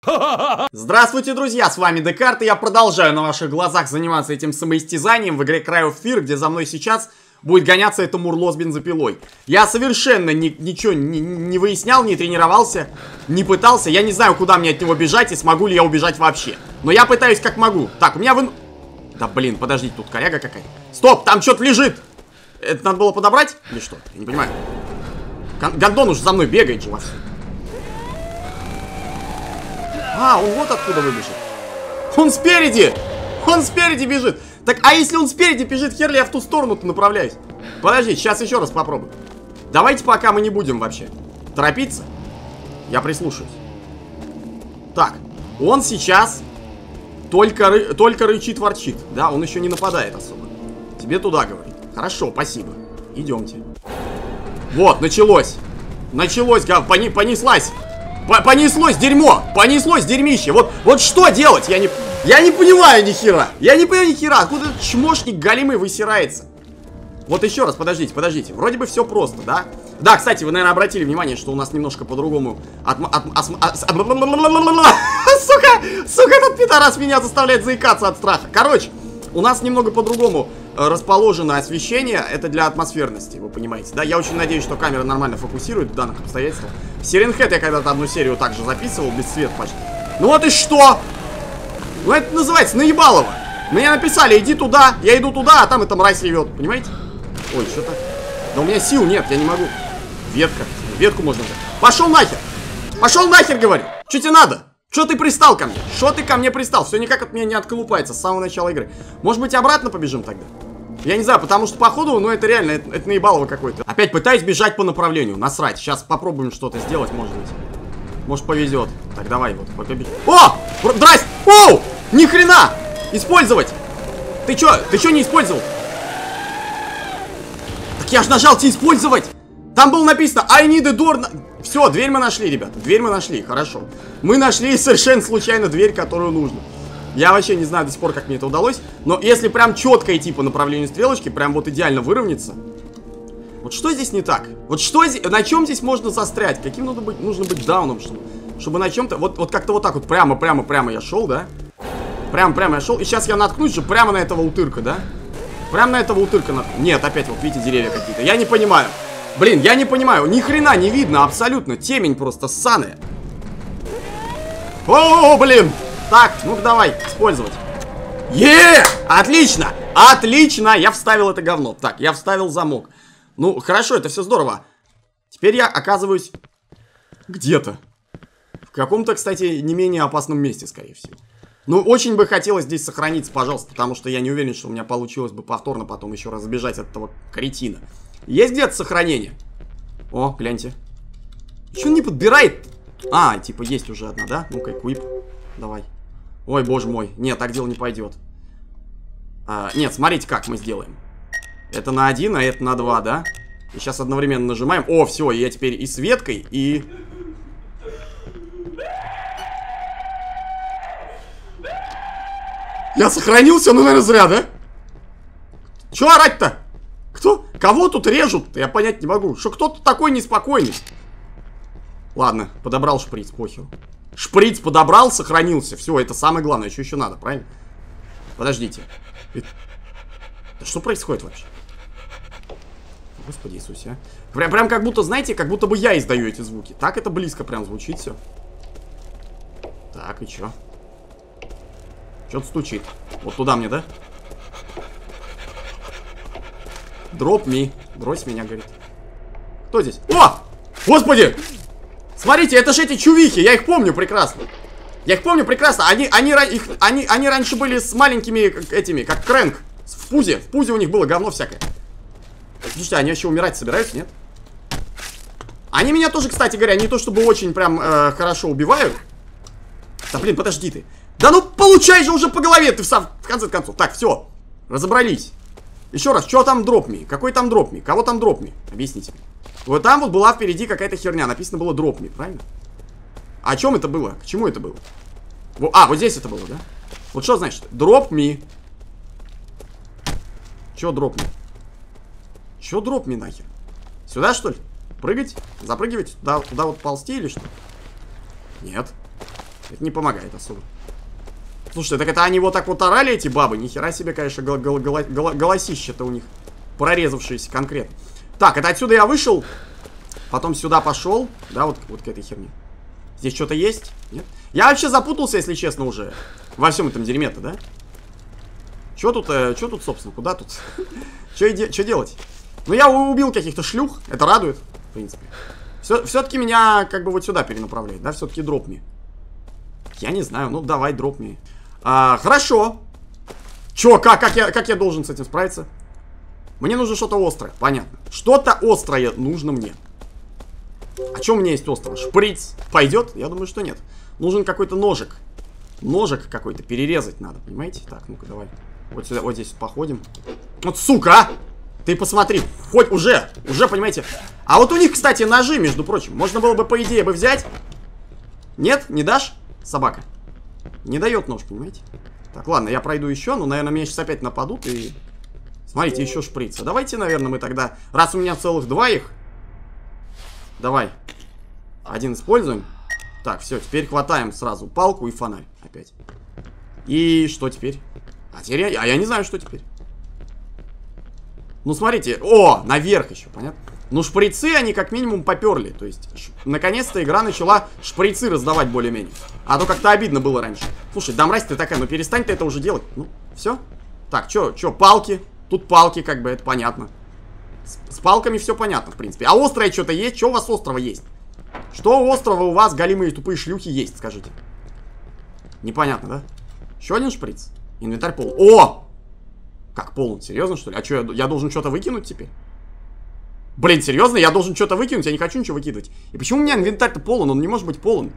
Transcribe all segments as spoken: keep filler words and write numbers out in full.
Здравствуйте, друзья, с вами Декарт, и я продолжаю на ваших глазах заниматься этим самоистязанием в игре Cry of Fear, где за мной сейчас будет гоняться это мурло с бензопилой. Я совершенно ни, ничего не, не выяснял, не тренировался, не пытался. Я не знаю, куда мне от него бежать и смогу ли я убежать вообще. Но я пытаюсь как могу. Так, у меня вы... Да блин, подождите, тут коряга какая-то. Стоп, там что-то лежит. Это надо было подобрать? Или что? Я не понимаю. Гондон уже за мной бегает же вовсю. А, он вот откуда выбежит. Он спереди! Он спереди бежит! Так, а если он спереди бежит, хер ли я в ту сторону-то направляюсь? Подожди, сейчас еще раз попробую. Давайте пока мы не будем вообще торопиться. Я прислушаюсь. Так, он сейчас только, ры... только рычит-ворчит. Да, он еще не нападает особо. Тебе туда говорит. Хорошо, спасибо. Идемте. Вот, началось. Началось, гав... Пони... понеслась. Понеслось дерьмо! Понеслось дерьмище! Вот, вот что делать? Я не, я не понимаю ни хера! Я не понимаю ни хера! Откуда этот чмошник галимый высирается? Вот еще раз, подождите, подождите. Вроде бы все просто, да? Да, кстати, вы, наверное, обратили внимание, что у нас немножко по-другому... Сука! Сука, этот пидорас меня заставляет заикаться от страха. Короче, у нас немного по-другому расположено освещение. Это для атмосферности, вы понимаете, да? Я очень надеюсь, что камера нормально фокусирует в данных обстоятельствах. Сиренхед я когда-то одну серию также записывал, без света почти. Ну вот и что? Ну это называется наебалово. Мне написали, иди туда, я иду туда, а там эта мразь ревет, понимаете? Ой, что-то... Да у меня сил нет, я не могу. Ветка, ветку можно взять. Пошел нахер! Пошел нахер, говорю! Что тебе надо? Что ты пристал ко мне? Что ты ко мне пристал? Все никак от меня не отколупается с самого начала игры. Может быть, обратно побежим тогда? Я не знаю, потому что походу, ну это реально, это, это наебалово какой-то. Опять пытаюсь бежать по направлению, насрать. Сейчас попробуем что-то сделать, может быть. Может повезет. Так, давай вот, побежим. О! Здрасте! Оу! Ни хрена! Использовать! Ты чё? Ты чё не использовал? Так я ж нажал тебе использовать! Там было написано I need a door. Все, дверь мы нашли, ребята. Дверь мы нашли, хорошо. Мы нашли совершенно случайно дверь, которую нужно. Я вообще не знаю до сих пор, как мне это удалось. Но если прям четко идти по направлению стрелочки, прям вот идеально выровняться. Вот что здесь не так? Вот что здесь, на чем здесь можно застрять? Каким нужно быть, нужно быть дауном, чтобы, чтобы на чем-то, вот, вот как-то вот так вот прямо, прямо, прямо я шел, да? Прямо, прямо я шел, и сейчас я наткнусь же прямо на этого утырка, да? Прямо на этого утырка наткнусь. Нет, опять вот видите деревья какие-то, я не понимаю. Блин, я не понимаю, ни хрена не видно абсолютно, темень просто ссаная. О, блин! Так, ну-ка давай, использовать. Е! Отлично! Отлично! Я вставил это говно. Так, я вставил замок. Ну, хорошо, это все здорово. Теперь я оказываюсь где-то. В каком-то, кстати, не менее опасном месте, скорее всего. Ну, очень бы хотелось здесь сохраниться, пожалуйста, потому что я не уверен, что у меня получилось бы повторно потом еще раз сбежать от этого кретина. Есть где-то сохранение? О, гляньте. Еще он не подбирает. А, типа есть уже одна, да? Ну-ка, квип. Давай. Ой, боже мой. Нет, так дело не пойдет. А, нет, смотрите, как мы сделаем. Это на один, а это на два, да? И сейчас одновременно нажимаем. О, все, я теперь и с веткой, и... Я сохранился, ну, наверное, зря, да? Че орать-то? Кто? Кого тут режут? Я понять не могу. Что кто-то такой неспокойный. Ладно, подобрал шприц, похер. Шприц подобрал, сохранился. Все, это самое главное. Что еще надо, правильно? Подождите. Да что происходит вообще? Господи Иисусе, а. Прям, прям как будто, знаете, как будто бы я издаю эти звуки. Так это близко прям звучит все. Так, и чё? Что-то стучит. Вот туда мне, да? Дроп ми. Брось меня, говорит. Кто здесь? О! Господи! Смотрите, это же эти чувихи, я их помню прекрасно. Я их помню прекрасно. Они, они, их, они, они раньше были с маленькими как, этими, как Крэнк. В пузе. В пузе у них было говно всякое. Слушайте, они вообще умирать собираются, нет? Они меня тоже, кстати говоря, не то чтобы очень прям э, хорошо убивают. Да блин, подожди ты. Да ну получай же уже по голове ты в, сам, в конце концов. Так, все. Разобрались. Еще раз, что там дропми? Какой там дропми? Кого там дропми? Объясните. Вот там вот была впереди какая-то херня. Написано было дропми, правильно? А о чем это было? К чему это было? А, вот здесь это было, да? Вот что значит? Дропми. Че дропми? Че дропми нахер? Сюда, что ли? Прыгать? Запрыгивать? Туда, туда вот ползти или что? Нет. Это не помогает особо. Слушайте, так это они вот так вот орали, эти бабы? Нихера себе, конечно, гол гол гол гол голосище-то у них. Прорезавшиеся конкретно. Так, это отсюда я вышел. Потом сюда пошел. Да, вот, вот к этой херне. Здесь что-то есть? Нет? Я вообще запутался, если честно, уже. Во всем этом дерьме-то, да? Что тут, э, что тут, собственно, куда тут? Что делать? Ну, я убил каких-то шлюх. Это радует, в принципе. Все-таки меня как бы вот сюда перенаправляет, да? Все-таки дропни. Я не знаю, ну давай, дропни. А, хорошо. Че, как, как, я, как я должен с этим справиться? Мне нужно что-то острое, понятно. Что-то острое нужно мне. А что у меня есть острого? Шприц пойдет? Я думаю, что нет. Нужен какой-то ножик. Ножик какой-то, перерезать надо, понимаете? Так, ну-ка, давай. Вот сюда, вот здесь походим. Вот, сука, а! Ты посмотри, хоть уже, уже, понимаете. А вот у них, кстати, ножи, между прочим. Можно было бы, по идее, бы взять. Нет, не дашь, собака? Не дает нож, понимаете? Так, ладно, я пройду еще, но, наверное, меня сейчас опять нападут и... Смотрите, еще шприца. Давайте, наверное, мы тогда... Раз у меня целых два их... Давай. Один используем. Так, все, теперь хватаем сразу палку и фонарь опять. И что теперь? А теперь я... А я не знаю, что теперь. Ну, смотрите. О, наверх еще, понятно? Ну, шприцы, они как минимум поперли. То есть, ш... наконец-то игра начала шприцы раздавать более-менее. А то как-то обидно было раньше. Слушай, да мразь ты такая, ну перестань ты это уже делать. Ну, все. Так, что, что, палки? Тут палки, как бы, это понятно. С, с палками все понятно, в принципе. А острое что-то есть? Что у вас острого есть? Что острого у вас, голимые тупые шлюхи, есть, скажите? Непонятно, да? Еще один шприц. Инвентарь полон. О! Как полон? Серьезно, что ли? А что, я, я должен что-то выкинуть теперь? Блин, серьезно? Я должен что-то выкинуть? Я не хочу ничего выкидывать. И почему у меня инвентарь-то полон? Он не может быть полон.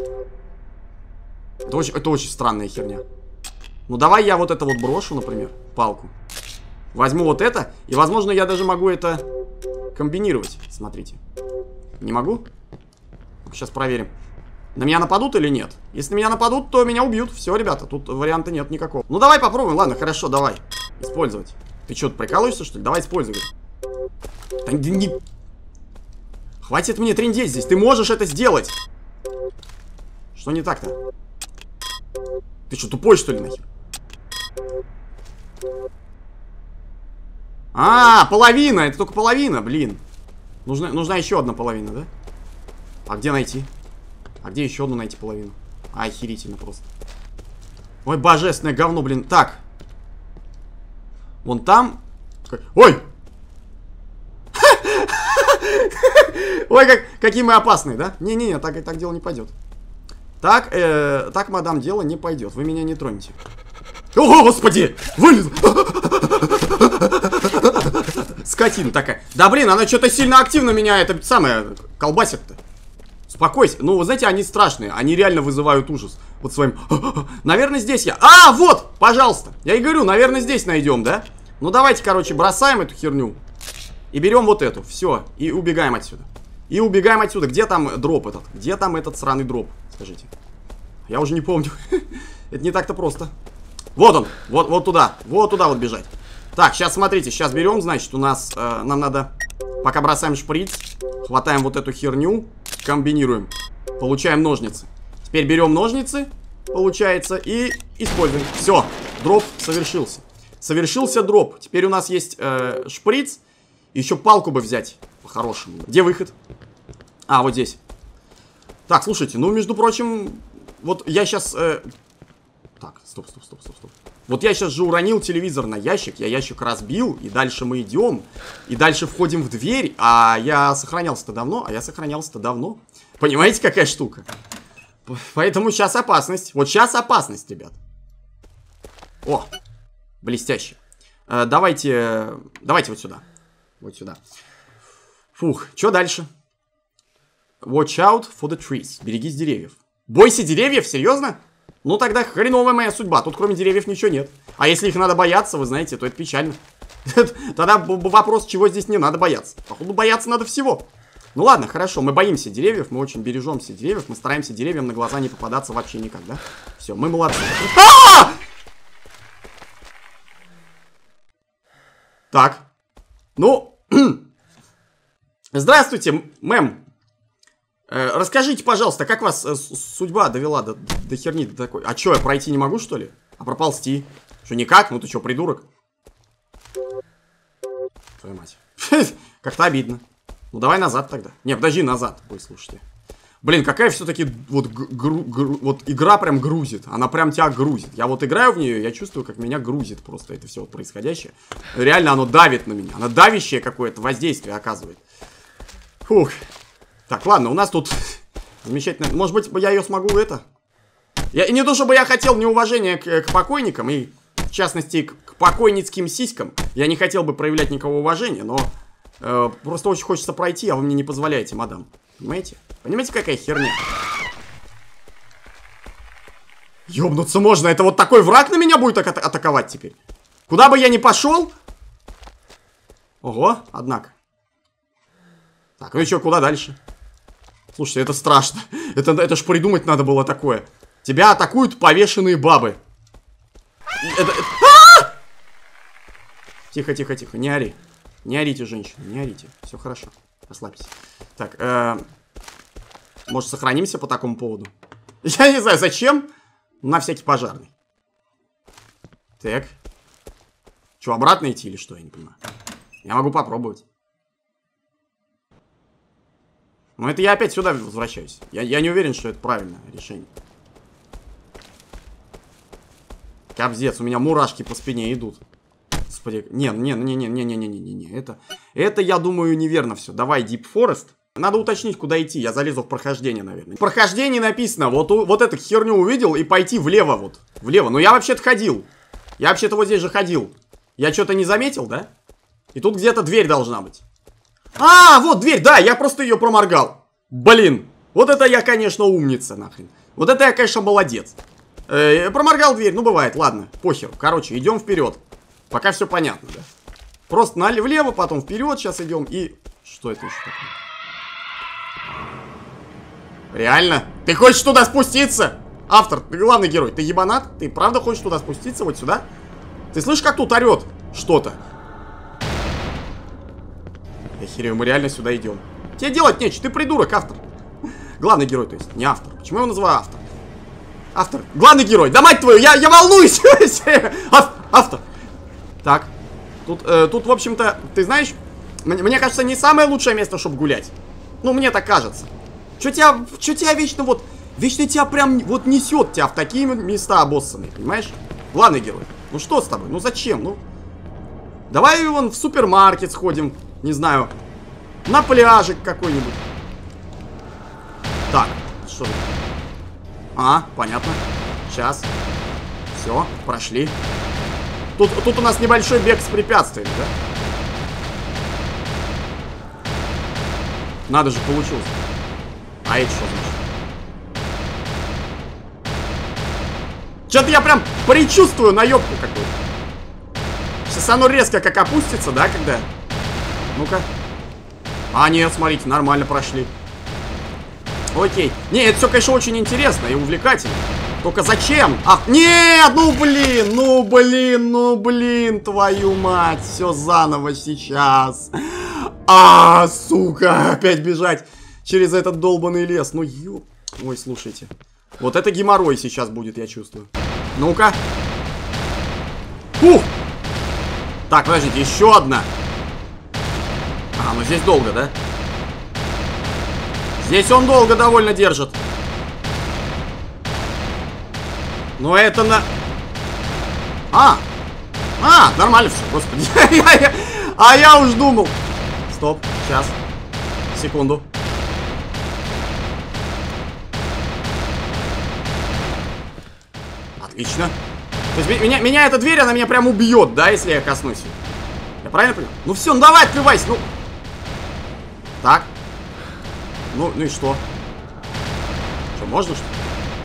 Это очень, это очень странная херня. Ну, давай я вот это вот брошу, например, палку. Возьму вот это, и, возможно, я даже могу это комбинировать. Смотрите. Не могу? Сейчас проверим. На меня нападут или нет? Если на меня нападут, то меня убьют. Все, ребята, тут варианта нет никакого. Ну, давай попробуем. Ладно, хорошо, давай. Использовать. Ты что, прикалываешься, что ли? Давай используй. Да не... Хватит мне трындеть здесь. Ты можешь это сделать. Что не так-то? Ты что, тупой, что ли, нахер? А, половина, это только половина, блин. Нужна, нужна еще одна половина, да? А где найти? А где еще одну найти половину? А, охерительно просто. Ой, божественное говно, блин. Так. Вон там. Ой! Ой, как, какие мы опасные, да? Не-не-не, так, так дело не пойдет. Так, э, так, мадам, дело не пойдет. Вы меня не тронете. О, господи! Вылез! Скотина такая. Да блин, она что-то сильно активно меня это самое колбасит-то. Успокойся. Ну, вы знаете, они страшные. Они реально вызывают ужас. Вот своим... Наверное, здесь я... А, вот! Пожалуйста. Я и говорю, наверное, здесь найдем, да? Ну, давайте, короче, бросаем эту херню. И берем вот эту. Все. И убегаем отсюда. И убегаем отсюда. Где там дроп этот? Где там этот сраный дроп? Скажите. Я уже не помню. Это не так-то просто. Вот он. Вот, вот туда. Вот туда вот бежать. Так, сейчас смотрите. Сейчас берем, значит, у нас... Э, нам надо... Пока бросаем шприц. Хватаем вот эту херню. Комбинируем. Получаем ножницы. Теперь берем ножницы. Получается. И используем. Все. Дроп совершился. Совершился дроп. Теперь у нас есть э, шприц. Еще палку бы взять. По-хорошему. Где выход? А, вот здесь. Так, слушайте. Ну, между прочим... Вот я сейчас... Э... Так, стоп, стоп, стоп, стоп, стоп. Вот я сейчас же уронил телевизор на ящик. Я ящик разбил. И дальше мы идем. И дальше входим в дверь. А я сохранялся-то давно. А я сохранялся-то давно. Понимаете, какая штука? Поэтому сейчас опасность. Вот сейчас опасность, ребят. О, блестяще. Э, давайте... Давайте вот сюда. Вот сюда. Фух, что дальше? Watch out for the trees. Берегись деревьев. Бойся деревьев? Серьезно? Ну тогда хреновая моя судьба. Тут кроме деревьев ничего нет. А если их надо бояться, вы знаете, то это печально. Тогда вопрос, чего здесь не надо бояться. Походу, бояться надо всего. Ну ладно, хорошо, мы боимся деревьев, мы очень бережемся деревьев, мы стараемся деревьям на глаза не попадаться вообще никак, да? Все, мы молодцы. Так. Ну. Здравствуйте, мэм. Э, расскажите, пожалуйста, как вас э, судьба довела до, до херни до такой? А что, я пройти не могу, что ли? А проползти? Что, никак? Ну ты что, придурок? Твою мать. Как-то обидно. Ну давай назад тогда. Не, подожди, назад. Ой, слушайте. Блин, какая все-таки вот, гру, гру, вот игра прям грузит. Она прям тебя грузит. Я вот играю в нее, я чувствую, как меня грузит просто это все вот происходящее. Реально оно давит на меня. Оно давящее какое-то воздействие оказывает. Фух. Так, ладно, у нас тут замечательно. Может быть, я ее смогу это... Я, не то, чтобы я хотел неуважения к, к покойникам и, в частности, к, к покойницким сиськам. Я не хотел бы проявлять никакого уважения, но э, просто очень хочется пройти, а вы мне не позволяете, мадам. Понимаете? Понимаете, какая херня? Ёбнуться можно. Это вот такой враг на меня будет ата атаковать теперь. Куда бы я ни пошел. Ого, однако. Так, ну и что, куда дальше? Слушайте, это страшно. Это, это ж придумать надо было такое. Тебя атакуют повешенные бабы. Это, это... А! Тихо, тихо, тихо, не ори. Не орите, женщина, не орите. Все хорошо, расслабься. Так, э... может, сохранимся по такому поводу? Я не знаю, зачем. На всякий пожарный. Так. Что, обратно идти или что? Я не понимаю. Я могу попробовать. Но это я опять сюда возвращаюсь. Я, я не уверен, что это правильное решение. Капздец, у меня мурашки по спине идут. Господи, не, не, не, не, не, не, не, не, не, это, это, я думаю, неверно все. Давай, Deep Forest. Надо уточнить, куда идти. Я залезу в прохождение, наверное. В прохождении написано, вот, вот эту херню увидел и пойти влево вот. Влево. Но я вообще-то ходил. Я вообще-то вот здесь же ходил. Я что-то не заметил, да? И тут где-то дверь должна быть. А, вот дверь, да, я просто ее проморгал. Блин, вот это я, конечно, умница, нахрен. Вот это я, конечно, молодец. Э, проморгал дверь, ну бывает, ладно, похеру. Короче, идем вперед. Пока все понятно, да. Просто налево, влево, потом вперед, сейчас идем и... Что это еще такое? Реально? Ты хочешь туда спуститься? Автор, ты главный герой, ты ебанат? Ты правда хочешь туда спуститься, вот сюда? Ты слышишь, как тут орет что-то? Я херею, мы реально сюда идем. Тебе делать нечего, ты придурок, автор. Главный герой, то есть, не автор. Почему я его называю автор? Автор, главный герой, да мать твою, я, я волнуюсь. Автор. Так, тут, э, тут, в общем-то, ты знаешь, мне, мне кажется, не самое лучшее место, чтобы гулять. Ну, мне так кажется. Чё тебя, чё тебя вечно вот, вечно тебя прям вот несет тебя в такие места обоссанные, понимаешь? Главный герой. Ну что с тобой? Ну зачем? Ну, давай вон в супермаркет сходим, не знаю, на пляжик какой-нибудь. Так, что это? А, понятно. Сейчас. Все, прошли. Тут, тут у нас небольшой бег с препятствиями, да? Надо же, получилось. А это что значит? Что-то я прям предчувствую наебку какую-то. Сейчас оно резко как опустится, да, когда... Ну-ка. А, нет, смотрите, нормально прошли. Окей. Не, это все, конечно, очень интересно и увлекательно. Только зачем? А, нет, ну блин, ну блин, ну блин, твою мать. Все заново сейчас. А, сука, опять бежать через этот долбанный лес. Ну, ё... Ой, слушайте. Вот это геморрой сейчас будет, я чувствую. Ну-ка. Фух. Так, подождите, еще одна. А, ну здесь долго, да? Здесь он долго довольно держит. Но это на... А! А, нормально все, господи. А я уж думал. Стоп, сейчас. Секунду. Отлично. То есть меня, меня эта дверь, она меня прям убьет, да, если я коснусь ее. Я правильно понял? Ну все, ну давай, открывайся, ну. Так. Ну, ну и что? Что, можно, что ли?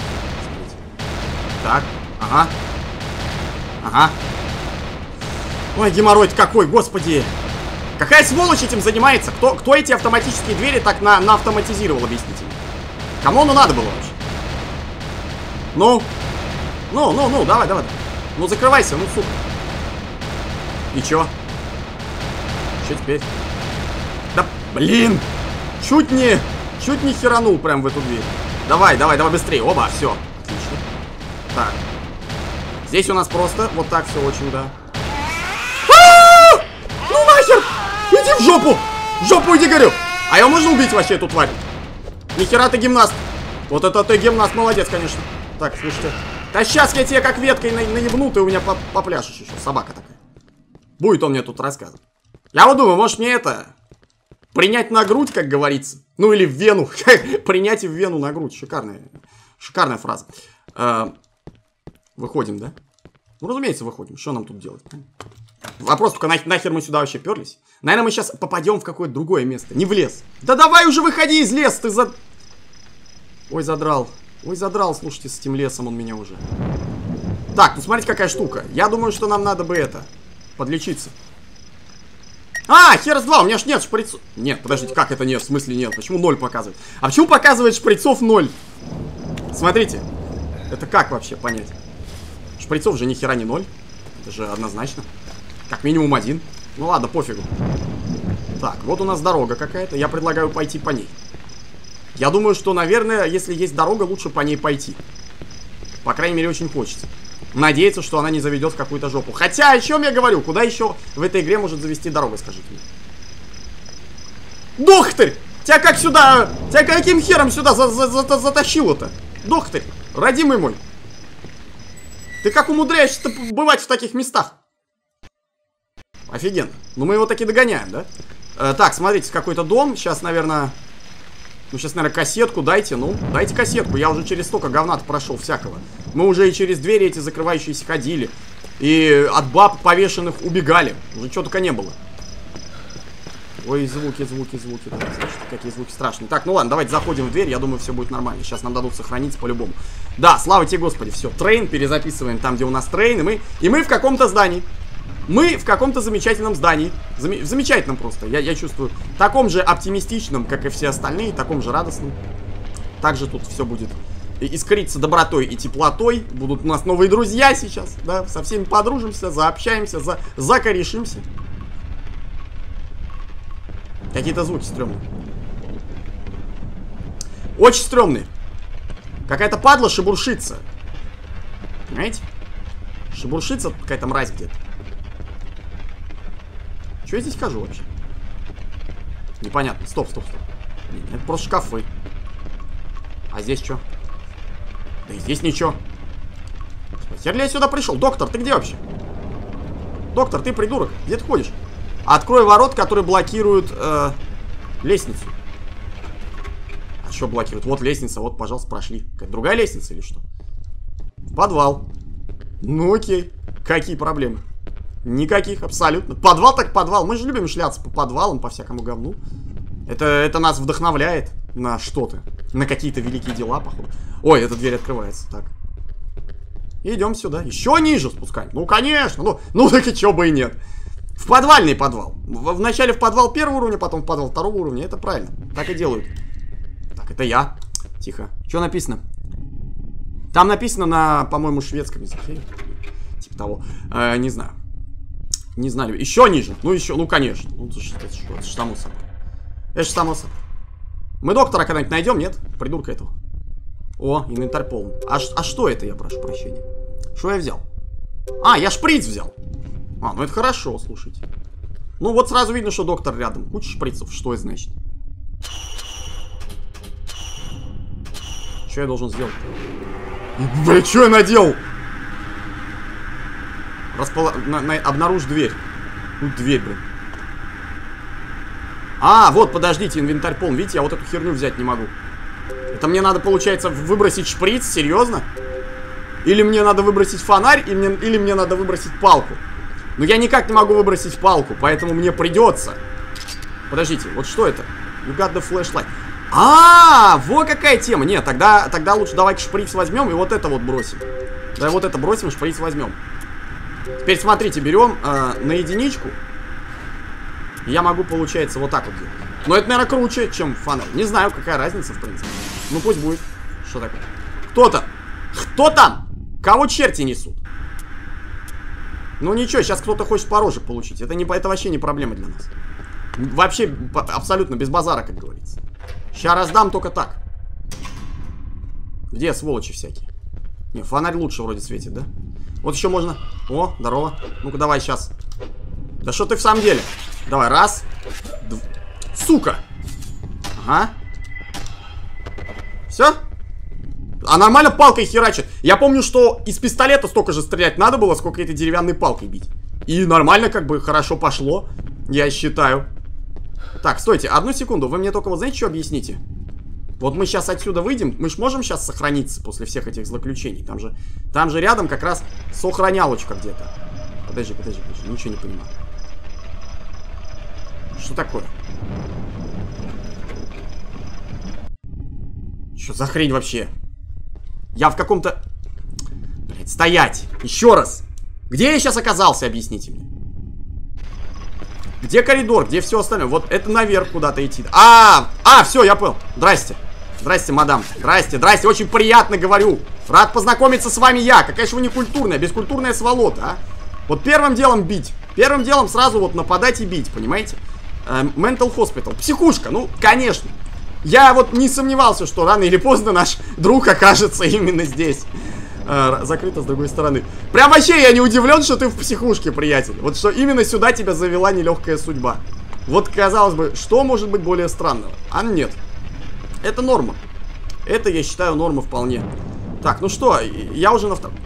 Так, ага. Ага. Ой, геморрой какой, господи. Какая сволочь этим занимается? Кто, кто эти автоматические двери так на, на автоматизировал, объясните мне? Кому оно надо было вообще? Ну? Ну, ну, ну, давай, давай. Ну, закрывайся, ну, сука. И чё? Что теперь? Да, блин! Чуть не... Чуть не херанул прям в эту дверь. Давай, давай, давай быстрее. Оба, все. Отлично. Так. Здесь у нас просто вот так все очень, да. А-а-а! Ну нахер! Иди в жопу! В жопу иди, говорю! А его можно убить вообще, эту тварь? Нихера ты гимнаст. Вот это ты гимнаст, молодец, конечно. Так, слушайте. Да сейчас я тебе как веткой на наебну, ты у меня попляшешь еще. Собака такая. Будет он мне тут рассказывать. Я вот думаю, может мне это... принять на грудь, как говорится. Ну или в вену. Принять в вену на грудь. Шикарная, шикарная фраза. Э, выходим, да? Ну, разумеется, выходим. Что нам тут делать? Вопрос только, нах нахер мы сюда вообще перлись? Наверное, мы сейчас попадем в какое-то другое место. Не в лес. Да давай уже выходи из леса, ты за... Ой, задрал. Ой, задрал, слушайте, с этим лесом он меня уже. Так, ну смотрите, какая штука. Я думаю, что нам надо бы это... подлечиться. А, хер с два, у меня ж нет шприцов. Нет, подождите, как это нет? В смысле нет? Почему ноль показывает? А почему показывает шприцов ноль? Смотрите. Это как вообще понять? Шприцов же ни хера не ноль. Это же однозначно. Как минимум один. Ну ладно, пофигу. Так, вот у нас дорога какая-то. Я предлагаю пойти по ней. Я думаю, что, наверное, если есть дорога, лучше по ней пойти. По крайней мере, очень хочется. Надеяться, что она не заведет в какую-то жопу. Хотя, о чем я говорю? Куда еще в этой игре может завести дорога, скажите мне? Дохтырь! Тебя как сюда... Тебя каким хером сюда за за за затащило-то? Дохтырь, родимый мой. Ты как умудряешься бывать в таких местах? Офигенно. Ну, мы его таки догоняем, да? Э, так, смотрите, какой-то дом. Сейчас, наверное... Ну, сейчас, наверное, кассетку дайте. Ну, дайте кассетку. Я уже через столько говна-то прошел всякого. Мы уже и через двери эти закрывающиеся ходили. И от баб повешенных убегали. Уже чего только не было. Ой, звуки, звуки, звуки. Да, слушайте, какие звуки страшные. Так, ну ладно, давайте заходим в дверь. Я думаю, все будет нормально. Сейчас нам дадут сохраниться по-любому. Да, слава тебе, Господи. Все, трейн перезаписываем там, где у нас трейн. И мы, и мы в каком-то здании. Мы в каком-то замечательном здании. Зам... Замечательном просто. Я, я чувствую. Таком же оптимистичном, как и все остальные. Таком же радостном. Также тут все будет искриться добротой и теплотой. Будут у нас новые друзья сейчас. Да, со всеми подружимся, заобщаемся, за... закорешимся. Какие-то звуки стрёмные. Очень стрёмные. Какая-то падла шебуршится. Понимаете? Шебуршится какая-то мразь где-то. Что я здесь хожу вообще? Непонятно. Стоп, стоп, стоп. Нет, это просто шкафы. А здесь что? Да и здесь ничего. Хер ли я сюда пришел? Доктор, ты где вообще? Доктор, ты придурок. Где ты ходишь? Открой ворот, которые блокируют э, лестницу. А что блокируют? Вот лестница, вот, пожалуйста, прошли. Какая-то другая лестница или что? Подвал. Ну окей. Какие проблемы? Никаких, абсолютно. Подвал так подвал. Мы же любим шляться по подвалам, по всякому говну. Это, это нас вдохновляет на что-то. На какие-то великие дела, походу. Ой, эта дверь открывается. Так. Идем сюда. Еще ниже спускаем. Ну, конечно. Ну, ну так и чё бы и нет. В подвальный подвал. В, вначале в подвал первого уровня, потом в подвал второго уровня. Это правильно. Так и делают. Так, это я. Тихо. Что написано? Там написано на, по-моему, шведском языке. Типа того. Э, не знаю. Не знаю. Еще ниже. Ну, еще. Ну, конечно. Ну, это же само собой. Это же само собой. Мы доктора когда-нибудь найдем, нет? Придурка этого. О, инвентарь полный. А, а что это, я прошу прощения? Что я взял? А, я шприц взял. А, ну это хорошо, слушайте. Ну вот сразу видно, что доктор рядом. Куча шприцев, что это значит? Что я должен сделать? Бля, что я наделал? Распол... На, на... Обнаружь дверь. Ну, дверь, блин. А, вот, подождите, инвентарь полный. Видите, я вот эту херню взять не могу. Это мне надо, получается, выбросить шприц? Серьезно? Или мне надо выбросить фонарь, или мне, или мне надо выбросить палку? Но я никак не могу выбросить палку, поэтому мне придется. Подождите, вот что это? You got the flashlight. А, вот какая тема. Нет, тогда, тогда лучше давайте шприц возьмем и вот это вот бросим. Да, вот это бросим, шприц возьмем. Теперь смотрите, берем э, на единичку. Я могу, получается, вот так вот делать. Но это, наверное, круче, чем фонарь. Не знаю, какая разница, в принципе. Ну, пусть будет. Что такое? Кто там? Кто там? Кого черти несут? Ну, ничего, сейчас кто-то хочет по роже получить. Это, не, это вообще не проблема для нас. Вообще, абсолютно без базара, как говорится. Ща раздам только так. Где сволочи всякие? Не, фонарь лучше вроде светит, да? Вот еще можно. О, здорово. Ну-ка, давай сейчас. Да что ты в самом деле? Давай, раз. Дв... Сука! Ага. Все? А нормально палкой херачит. Я помню, что из пистолета столько же стрелять надо было, сколько этой деревянной палкой бить. И нормально, как бы, хорошо пошло. Я считаю. Так, стойте, одну секунду. Вы мне только вот знаете, что объясните? Вот мы сейчас отсюда выйдем. Мы ж можем сейчас сохраниться после всех этих злоключений. Там же, там же рядом как раз сохранялочка где-то. Подожди, подожди, подожди. Ничего не понимаю. Что такое? Что за хрень вообще? Я в каком-то... Блядь, стоять! Еще раз! Где я сейчас оказался, объясните мне. Где коридор? Где все остальное? Вот это наверх куда-то идти. А, а, все, я понял. Здрасте. Здрасте, мадам. Здрасте, здрасте. Очень приятно, говорю. Рад познакомиться с вами я. Какая же вы не культурная, бескультурная сволота, а? Вот первым делом бить. Первым делом сразу вот нападать и бить, понимаете? Mental Hospital. Психушка, ну, конечно. Я вот не сомневался, что рано или поздно наш друг окажется именно здесь. А, закрыто с другой стороны. Прям вообще я не удивлен, что ты в психушке, приятель. Вот что именно сюда тебя завела нелегкая судьба. Вот, казалось бы, что может быть более странного? А нет. Это норма. Это, я считаю, норма вполне. Так, ну что, я уже на втором.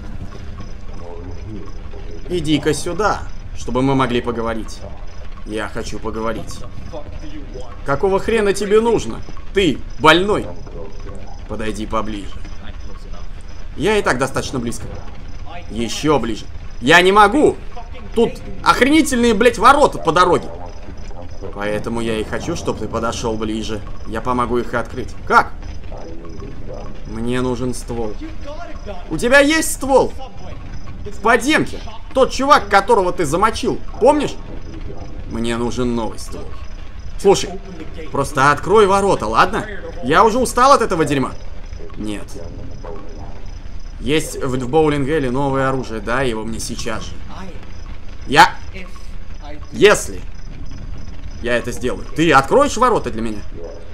Иди-ка сюда, чтобы мы могли поговорить. Я хочу поговорить. Какого хрена тебе нужно? Ты больной. Подойди поближе. Я и так достаточно близко. Еще ближе. Я не могу. Тут охренительные, блядь, ворота по дороге. Поэтому я и хочу, чтобы ты подошел ближе. Я помогу их открыть. Как? Мне нужен ствол. У тебя есть ствол? В подземке. Тот чувак, которого ты замочил. Помнишь? Мне нужен новый ствол. Слушай, просто открой ворота, ладно? Я уже устал от этого дерьма. Нет. Есть в, в боулинг-эле новое оружие. Дай его мне сейчас же. Я... Если я это сделаю, ты откроешь ворота для меня?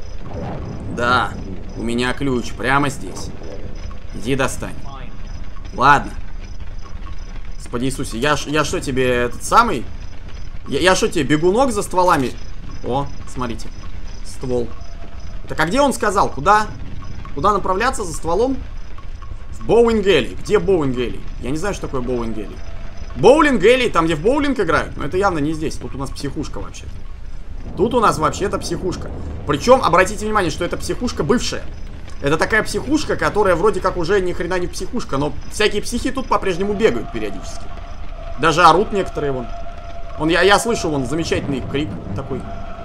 Да. У меня ключ прямо здесь. Иди достань. Ладно. Господи Иисусе, я, я что тебе этот самый... Я, я что тебе, бегунок за стволами? О, смотрите. Ствол. Так а где он сказал? Куда? Куда направляться за стволом? В боулинг-элли. Где боулинг-элли? Я не знаю, что такое боулинг-элли. Боулинг-элли, там где в боулинг играют. Но это явно не здесь. Тут у нас психушка вообще-то. Тут у нас вообще-то психушка. Причем, обратите внимание, что это психушка бывшая. Это такая психушка, которая вроде как уже ни хрена не психушка. Но всякие психи тут по-прежнему бегают периодически. Даже орут некоторые вон. Вон я, я слышу вон замечательный крик такой.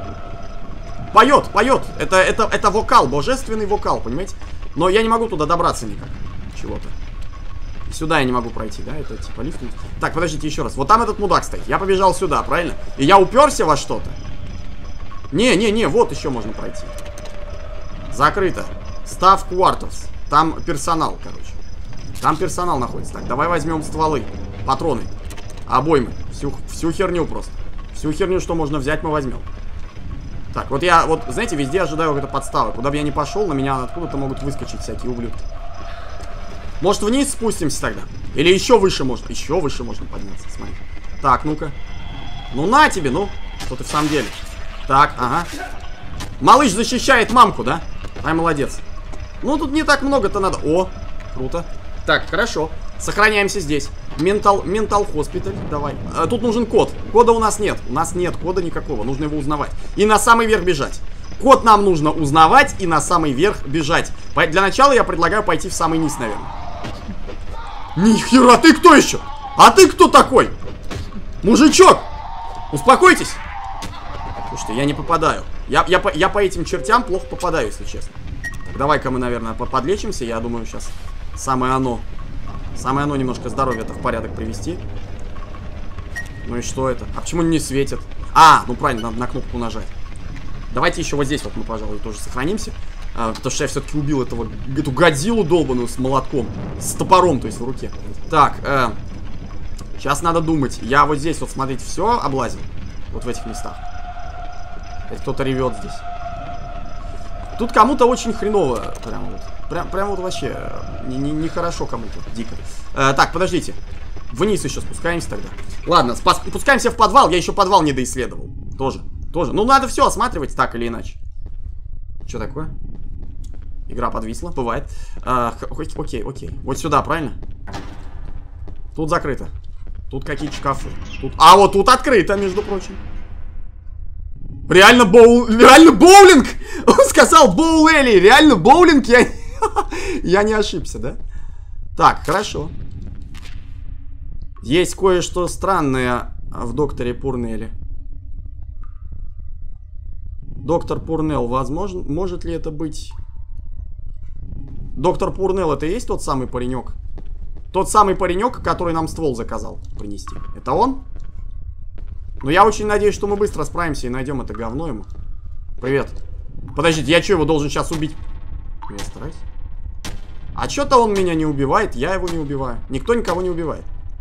Поет, поет. Это, это, это вокал, божественный вокал, понимаете? Но я не могу туда добраться никак. Чего-то. Сюда я не могу пройти, да? Это типа лифт. Так, подождите еще раз. Вот там этот мудак стоит. Я побежал сюда, правильно? И я уперся во что-то. Не-не-не, вот еще можно пройти. Закрыто. Staff Quarters. Там персонал, короче. Там персонал находится. Так, давай возьмем стволы. Патроны. Обоймы. Всю, всю херню просто. Всю херню, что можно взять, мы возьмем. Так, вот я, вот, знаете, везде ожидаю какой-то подставы. Куда бы я ни пошел, на меня откуда-то могут выскочить всякие ублюдки. Может, вниз спустимся тогда? Или еще выше можно? Еще выше можно подняться, смотри. Так, ну-ка. Ну на тебе, ну. Что ты в самом деле? Так, ага. Малыш защищает мамку, да? Ай, молодец. Ну, тут не так много-то надо. О, круто. Так, хорошо. Сохраняемся здесь. Ментал, ментал хоспиталь, давай. А, тут нужен код. Кода у нас нет. У нас нет кода никакого. Нужно его узнавать. И на самый верх бежать. Код нам нужно узнавать и на самый верх бежать. Для начала я предлагаю пойти в самый низ, наверное. Нихера, ты кто еще? А ты кто такой? Мужичок! Успокойтесь. Слушайте, я не попадаю. Я, я, по, я по этим чертям плохо попадаю, если честно. Так, давай-ка мы, наверное, подлечимся. Я думаю, сейчас самое оно. Самое оно немножко здоровье-то в порядок привести. Ну и что это? А почему не светит? А, ну правильно, надо на кнопку нажать. Давайте еще вот здесь вот мы, пожалуй, тоже сохранимся. А, потому что я все-таки убил этого, эту Годзиллу долбаную с молотком. С топором, то есть в руке. Так, э, сейчас надо думать. Я вот здесь вот, смотрите, все облазил. Вот в этих местах. Это кто-то ревет здесь. Тут кому-то очень хреново. Прям вот. Прям, прям вот вообще. Нехорошо не, не кому-то. Дико. Э, так, подождите. Вниз еще спускаемся тогда. Ладно, спас, спускаемся в подвал. Я еще подвал не доисследовал. Тоже. Тоже. Ну, надо все осматривать так или иначе. Что такое? Игра подвисла. Бывает. Э, окей, окей. Вот сюда, правильно? Тут закрыто. Тут какие-то шкафы. Тут... А вот тут открыто, между прочим. Реально боул... Реально боулинг! Он сказал боулели. Реально боулинг. Я... Я не ошибся, да? Так, хорошо. Есть кое-что странное в докторе Пурнелле. Доктор Пурнелл, возможно... Может ли это быть... Доктор Пурнелл, это и есть тот самый паренек? Тот самый паренек, который нам ствол заказал принести. Это он? Но я очень надеюсь, что мы быстро справимся и найдем это говно ему. Привет. Подождите, я что, его должен сейчас убить? Я стараюсь. А что-то он меня не убивает, я его не убиваю. Никто никого не убивает.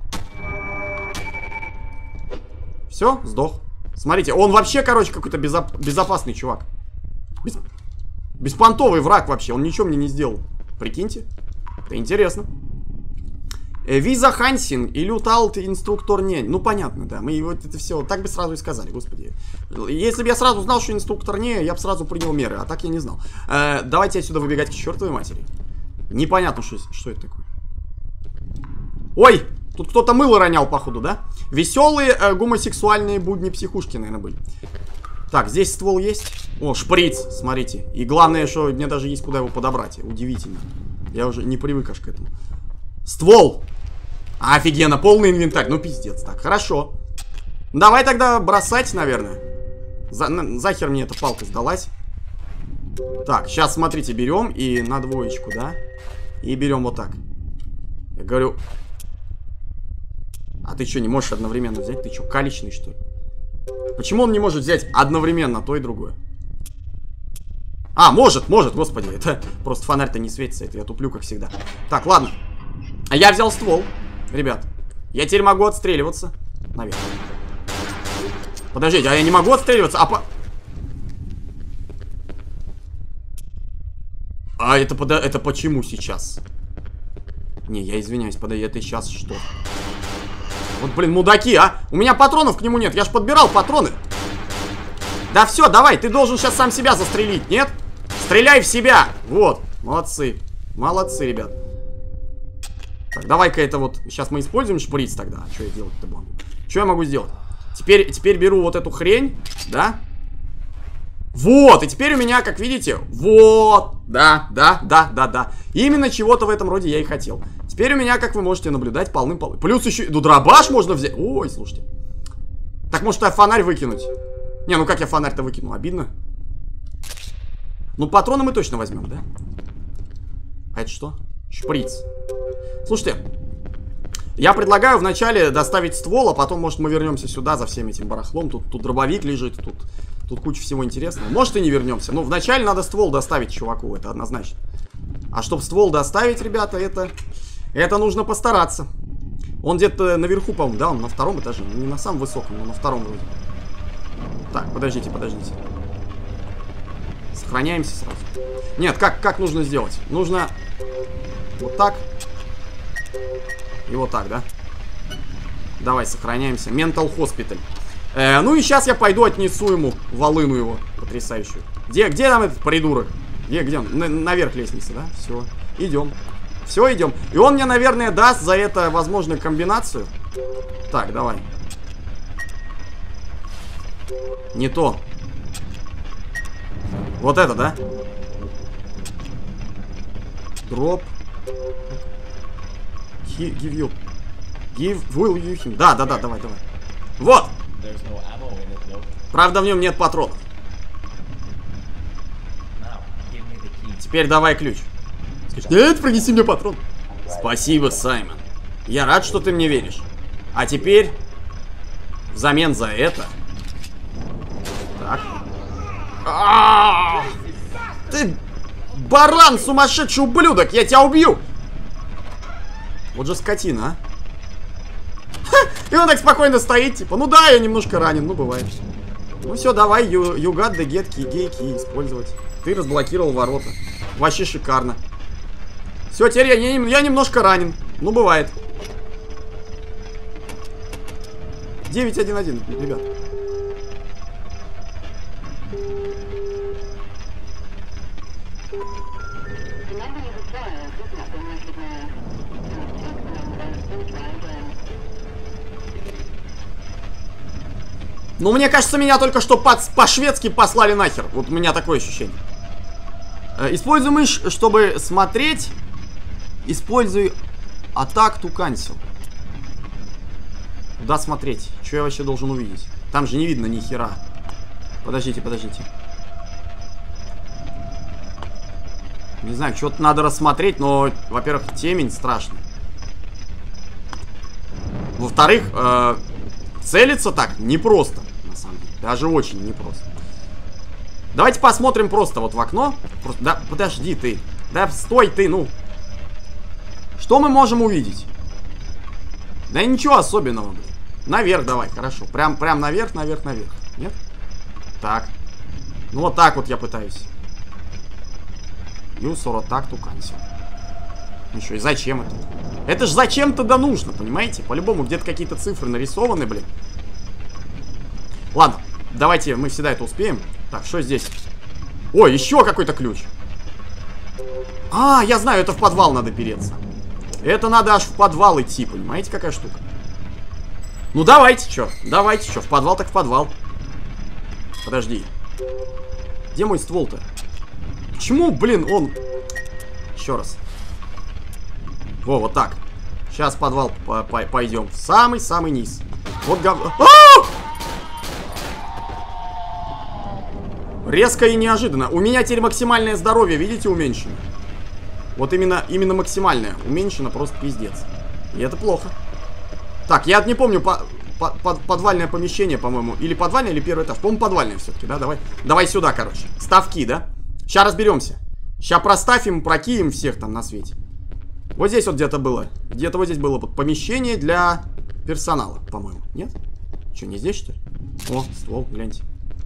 Все, сдох. Смотрите, он вообще, короче, какой-то безоп безопасный чувак. Без... Беспонтовый враг вообще, он ничего мне не сделал. Прикиньте. Это интересно. Виза Хансин и люталт инструктор не. Ну понятно, да. Мы вот это все так бы сразу и сказали, господи. Если бы я сразу знал, что инструктор не, я бы сразу принял меры, а так я не знал. Э, давайте отсюда выбегать к чертовой матери. Непонятно, что, что это такое. Ой! Тут кто-то мыло ронял, походу, да? Веселые э, гомосексуальные будни психушки, наверное, были. Так, здесь ствол есть. О, шприц, смотрите. И главное, что мне даже есть куда его подобрать. Удивительно. Я уже не привык аж к этому. Ствол! Офигенно, полный инвентарь. Ну, пиздец. Так, хорошо. Давай тогда бросать, наверное. За, на, захер мне эта палка сдалась. Так, сейчас, смотрите, берем и на двоечку, да? И берем вот так. Я говорю... А ты что, не можешь одновременно взять? Ты что, калечный, что ли? Почему он не может взять одновременно то и другое? А, может, может, господи. Это просто фонарь-то не светится. Это я туплю, как всегда. Так, ладно. А я взял ствол, ребят. Я теперь могу отстреливаться. Наверное. Подождите, а я не могу отстреливаться? А по... А это, под... это почему сейчас? Не, я извиняюсь, подожди, это сейчас что? Вот, блин, мудаки, а? У меня патронов к нему нет, я ж подбирал патроны. Да все, давай, ты должен сейчас сам себя застрелить, нет? Стреляй в себя! Вот, молодцы. Молодцы, ребят. Так, давай-ка это вот... Сейчас мы используем шприц тогда. А что я делать-то буду? Что я могу сделать? Теперь, теперь беру вот эту хрень, да? Вот, и теперь у меня, как видите, вот, да, да, да, да, да. Именно чего-то в этом роде я и хотел. Теперь у меня, как вы можете наблюдать, полным-полным. Плюс еще, ну, дробаш можно взять. Ой, слушайте. Так, может, я фонарь выкинуть? Не, ну как я фонарь-то выкину? Обидно. Ну, патроны мы точно возьмем, да? А это что? Шприц. Слушайте, я предлагаю вначале доставить ствол, а потом, может, мы вернемся сюда за всем этим барахлом. Тут, тут дробовик лежит, тут, тут куча всего интересного. Может, и не вернемся. Но вначале надо ствол доставить чуваку, это однозначно. А чтобы ствол доставить, ребята, это, это нужно постараться. Он где-то наверху, по-моему, да? Он на втором этаже. Не на самом высоком, но на втором вроде. Так, подождите, подождите. Сохраняемся сразу. Нет, как, как нужно сделать? Нужно вот так. И вот так, да? Давай, сохраняемся. Mental Hospital. Э, ну и сейчас я пойду отнесу ему волыну его потрясающую. Где, где там этот придурок? Где, где он? На, наверх лестницы, да? Все, идем. Все, идем. И он мне, наверное, даст за это возможную комбинацию. Так, давай. Не то. Вот это, да? Дроп. Give you. Give will you him. Да, да, да, давай, давай. Вот! Правда, в нем нет патронов. Теперь давай ключ. Нет, принеси мне патрон. Спасибо, Саймон. Я рад, что ты мне веришь. А теперь, взамен за это... Так. А-а-а! Ты баран, сумасшедший ублюдок, я тебя убью! Вот же скотина, а. Ха! И он так спокойно стоит, типа, ну да, я немножко ранен, ну бывает. Ну все, давай, you, you got the get key, gay key использовать. Ты разблокировал ворота. Вообще шикарно. Все, теперь я, я, я немножко ранен. Ну, бывает. девять один один, ребят. Ну, мне кажется, меня только что по-шведски послали нахер. Вот у меня такое ощущение. Используй мышь, чтобы смотреть. Используй атак to cancel. Куда смотреть? Что я вообще должен увидеть? Там же не видно ни хера. Подождите, подождите. Не знаю, что-то надо рассмотреть, но, во-первых, темень страшная. Во-вторых, э, целиться так непросто, на самом деле. Даже очень непросто. Давайте посмотрим просто вот в окно. Просто, да, подожди ты. Да, стой ты, ну. Что мы можем увидеть? Да ничего особенного, блин. Наверх давай, хорошо. Прям, прям наверх, наверх, наверх. Нет? Так. Ну вот так вот я пытаюсь. Use or attack to cancel. Еще и зачем это? Это ж зачем-то да нужно, понимаете? По-любому где-то какие-то цифры нарисованы, блин. Ладно, давайте мы всегда это успеем. Так, что здесь? Ой, еще какой-то ключ. А, я знаю, это в подвал надо переться. Это надо аж в подвал идти, понимаете, какая штука? Ну давайте, что? Давайте, что? В подвал так в подвал. Подожди. Где мой ствол-то? Почему, блин, он... Еще раз. Во, вот так. Сейчас в подвал по -по пойдем. В самый-самый низ. Вот говно. Резко и неожиданно. У меня теперь максимальное здоровье, видите, уменьшено. Вот именно, именно максимальное. Уменьшено просто пиздец. И это плохо. Так, я не помню, по, по, под, подвальное помещение, по-моему. Или подвальное, или первый этаж. По-моему, подвальное все-таки, да? Давай, давай сюда, короче. Ставки, да? Сейчас разберемся. Сейчас проставим, прокинем всех там на свете. Вот здесь вот где-то было. Где-то вот здесь было помещение для персонала, по-моему. Нет? Что, не здесь, что ли? О, ствол, гляньте.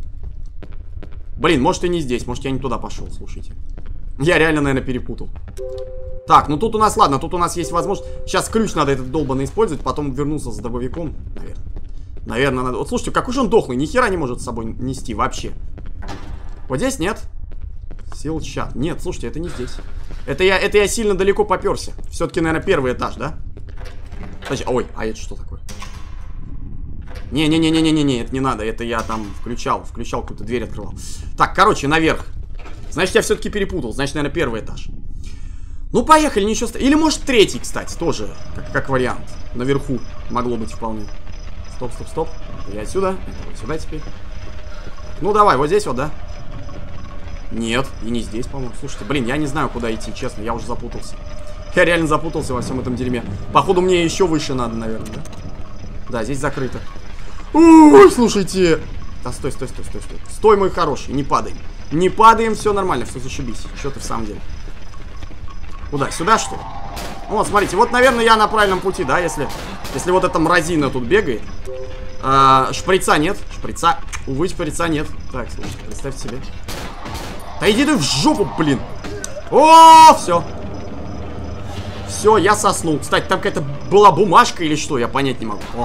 Блин, может и не здесь. Может я не туда пошел, слушайте. Я реально, наверное, перепутал. Так, ну тут у нас, ладно, тут у нас есть возможность. Сейчас ключ надо этот долбанный использовать, потом вернуться за дробовиком, наверное. Наверное, надо. Вот слушайте, какой же он дохлый, ни хера не может с собой нести вообще. Вот здесь нет. Сил чат. Нет, слушайте, это не здесь. Это я, это я сильно далеко поперся. Все-таки, наверное, первый этаж, да? Подожди, ой, а это что такое? Не-не-не-не-не-не, это не надо. Это я там включал, включал, какую-то дверь открывал. Так, короче, наверх. Значит, я все-таки перепутал. Значит, наверное, первый этаж. Ну, поехали, ничего страшного. Или, может, третий, кстати, тоже, как, как вариант. Наверху могло быть вполне. Стоп, стоп, стоп. Я отсюда, это вот сюда теперь. Ну, давай, вот здесь вот, да? Нет, и не здесь, по-моему. Слушайте, блин, я не знаю, куда идти, честно, я уже запутался. Я реально запутался во всем этом дерьме. Походу, мне еще выше надо, наверное, да? Да, здесь закрыто. Ой, слушайте. Да, стой, стой, стой, стой, стой. Стой, мой хороший, не падай. Не падаем, все нормально, все зашибись. Что ты в самом деле? Куда? Сюда, что ли? Вот, смотрите, вот, наверное, я на правильном пути, да, если, если вот эта мразина тут бегает. А, шприца нет, шприца, увы, шприца нет. Так, слушайте, представьте себе. Да иди ты в жопу, блин. О, все. Все, я соснул. Кстати, там какая-то была бумажка или что, я понять не могу. О.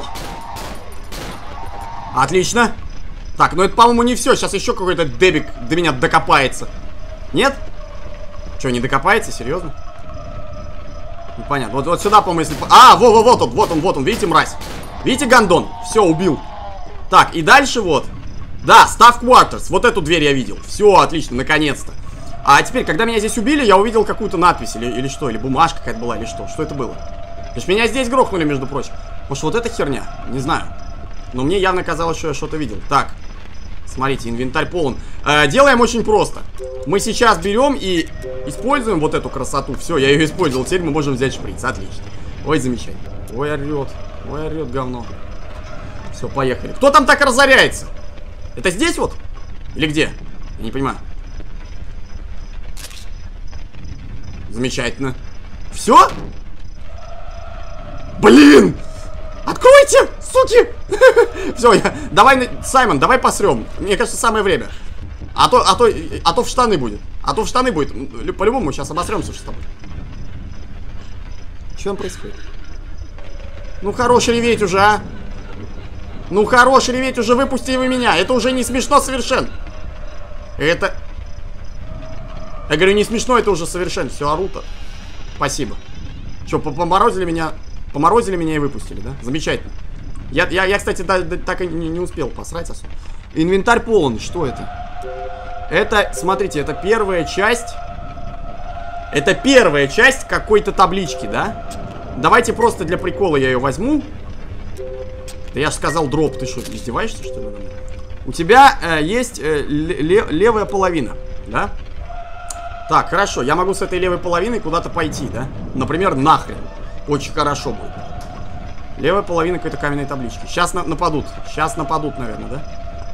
Отлично. Так, ну это, по-моему, не все. Сейчас еще какой-то дебик до меня докопается. Нет? Что, не докопается? Серьезно? Непонятно. Вот, вот сюда, по-моему, если... А, вот, вот, вот он, вот он, вот он. Видите, мразь? Видите, гондон? Все, убил. Так, и дальше вот. Да, Staff Quarters. Вот эту дверь я видел. Все, отлично, наконец-то. А теперь, когда меня здесь убили, я увидел какую-то надпись. Или, или что? Или бумажка какая-то была, или что? Что это было? То есть меня здесь грохнули, между прочим. Может, вот эта херня? Не знаю. Но мне явно казалось, что я что-то видел. Так. Смотрите, инвентарь полон. Э, делаем очень просто. Мы сейчас берем и используем вот эту красоту. Все, я ее использовал. Теперь мы можем взять шприц. Отлично. Ой, замечательно. Ой, орет. Ой, орет говно. Все, поехали. Кто там так разоряется? Это здесь вот? Или где? Я не понимаю. Замечательно. Все? Блин! Откройте! суки! Все, я... давай, Саймон, давай посрем. Мне кажется, самое время. А то, а то, а то в штаны будет. А то в штаны будет. По-любому сейчас обосремся с тобой. Что там происходит? Ну, хорош реветь уже, а. Ну, хорош реветь уже, выпусти вы меня. Это уже не смешно совершенно. Это... Я говорю, не смешно, это уже совершенно. Все, орут-то. Спасибо. Че, поморозили меня? Поморозили меня и выпустили, да? Замечательно. Я, я, я кстати, да, да, так и не, не успел посрать особо. Инвентарь полон. Что это? Это, смотрите, это первая часть. Это первая часть какой-то таблички, да? Давайте просто для прикола я ее возьму. Да я же сказал дроп. Ты что, издеваешься, что ли? У тебя э, есть э, ле левая половина, да? Так, хорошо. Я могу с этой левой половиной куда-то пойти, да? Например, нахрен. Очень хорошо будет. Левая половина какой-то каменной таблички. Сейчас на нападут. Сейчас нападут, наверное, да?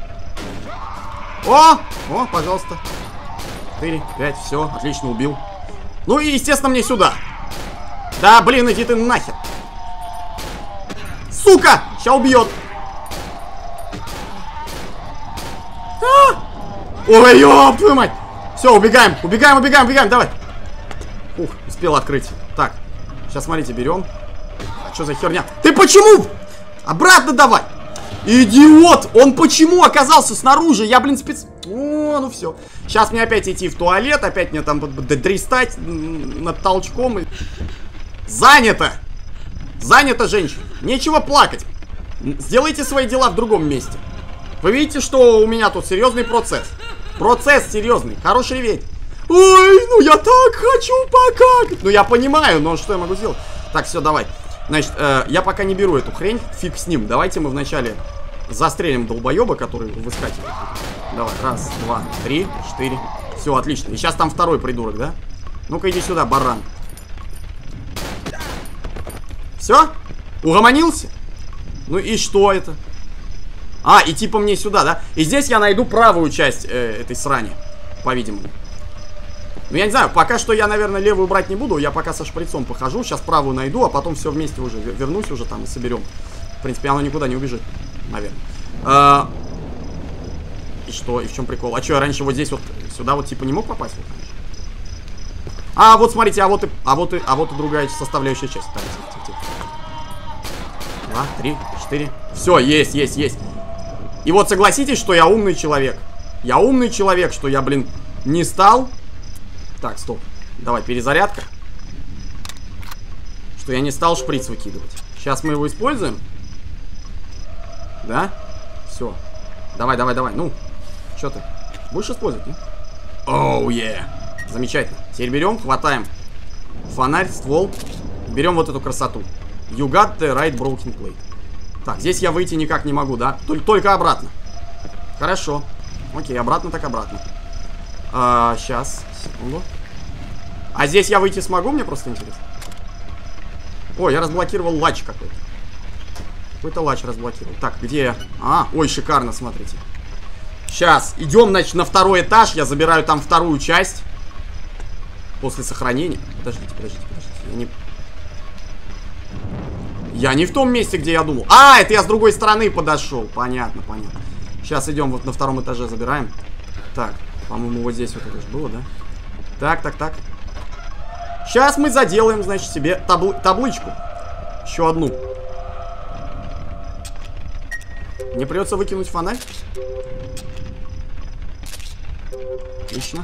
О! О, пожалуйста. четыре, пять, все, отлично, убил. Ну и, естественно, мне сюда. Да, блин, иди ты нахер. Сука! Сейчас убьет. А! Ой, ёб твою мать. Все, убегаем, убегаем, убегаем, убегаем, давай. Ух, успел открыть. Так, сейчас, смотрите, берем. А что за херня? Ты почему? Обратно давай. Идиот! Он почему оказался снаружи? Я, блин, спец... О, ну все. Сейчас мне опять идти в туалет, опять мне там дрестать над толчком. И... Занято! Занято, женщина. Нечего плакать. Сделайте свои дела в другом месте. Вы видите, что у меня тут серьезный процесс. Процесс серьезный. Хороший реветь. Ой, ну я так хочу покакать. Ну я понимаю, но что я могу сделать? Так, все, давай. Значит, э, я пока не беру эту хрень. Фиг с ним. Давайте мы вначале застрелим долбоеба, который выскакивает. Давай, раз, два, три, четыре. Все, отлично. И сейчас там второй придурок, да? Ну-ка, иди сюда, баран. Все? Угомонился? Ну и что это? А, и типа мне сюда, да? И здесь я найду правую часть э, этой срани, по-видимому. Ну, я не знаю, пока что я, наверное, левую брать не буду. Я пока со шприцом похожу. Сейчас правую найду, а потом все вместе уже вернусь уже там и соберем. В принципе, оно никуда не убежит, наверное. А... И что? И в чем прикол? А что, я раньше вот здесь вот, сюда вот типа не мог попасть? Вот, а, вот смотрите, а вот и, а вот и, а вот и другая составляющая часть. Так, тихо, тихо, тихо. Два, три, четыре. Все, есть, есть, есть. И вот согласитесь, что я умный человек. Я умный человек, что я, блин, не стал... Так, стоп. Давай, перезарядка. Что я не стал шприц выкидывать. Сейчас мы его используем. Да? Все. Давай, давай, давай. Ну, что ты? Будешь использовать, не? Оу, oh, yeah. Замечательно. Теперь берем, хватаем фонарь, ствол. Берем вот эту красоту. You got the right broken plate. Так, здесь я выйти никак не могу, да? Только, только обратно. Хорошо. Окей, обратно так обратно. А, сейчас, секунду. А здесь я выйти смогу, мне просто интересно. О, я разблокировал лач какой-то. Какой-то лач разблокировал. Так, где я? А, ой, шикарно, смотрите. Сейчас, идем, значит, на второй этаж. Я забираю там вторую часть. После сохранения. Подождите, подождите, подождите. Я не... Я не в том месте, где я думал. А, это я с другой стороны подошел. Понятно, понятно. Сейчас идем, вот на втором этаже забираем. Так. По-моему, вот здесь вот это же было, да? Так, так, так. Сейчас мы заделаем, значит, себе табл табличку. Еще одну. Мне придется выкинуть фонарь. Отлично.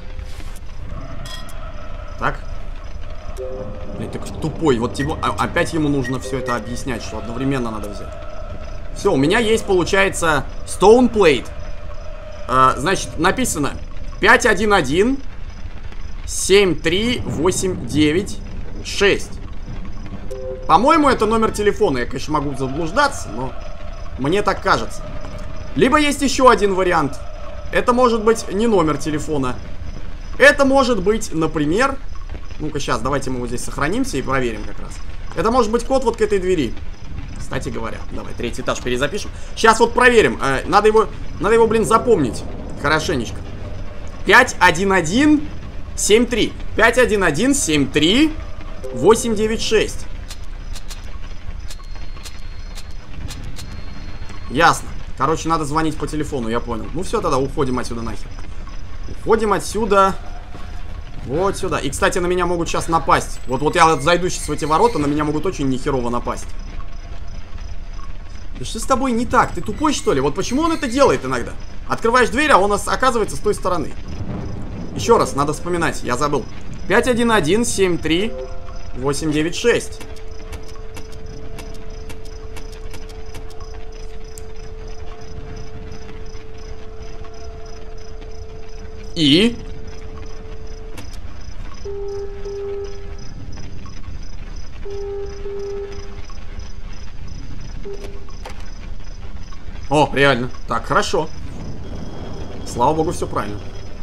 Так. Блин, ты тупой. Вот его, опять ему нужно все это объяснять, что одновременно надо взять. Все, у меня есть, получается, Stone Plate. А, значит, написано пять один один семь три восемь девять шесть. По-моему, это номер телефона. Я, конечно, могу заблуждаться, но мне так кажется. Либо есть еще один вариант. Это может быть не номер телефона. Это может быть, например... Ну-ка, сейчас, давайте мы вот здесь сохранимся и проверим как раз. Это может быть код вот к этой двери. Кстати говоря, давай третий этаж перезапишем. Сейчас вот проверим. Э, надо его, надо его, блин, запомнить хорошенечко. пять один один семь три. пять один один семь три восемь девять шесть. Ясно. Короче, надо звонить по телефону, я понял. Ну все, тогда уходим отсюда нахер. Уходим отсюда. Вот сюда. И, кстати, на меня могут сейчас напасть. Вот, вот я вот зайду сейчас в эти ворота, на меня могут очень нехерово напасть. Да что с тобой не так? Ты тупой, что ли? Вот почему он это делает иногда? Открываешь дверь, а он оказывается с той стороны. Еще раз, надо вспоминать, я забыл. пять один один семь три восемь девять шесть. И... О, реально. Так, хорошо. Слава богу, все правильно.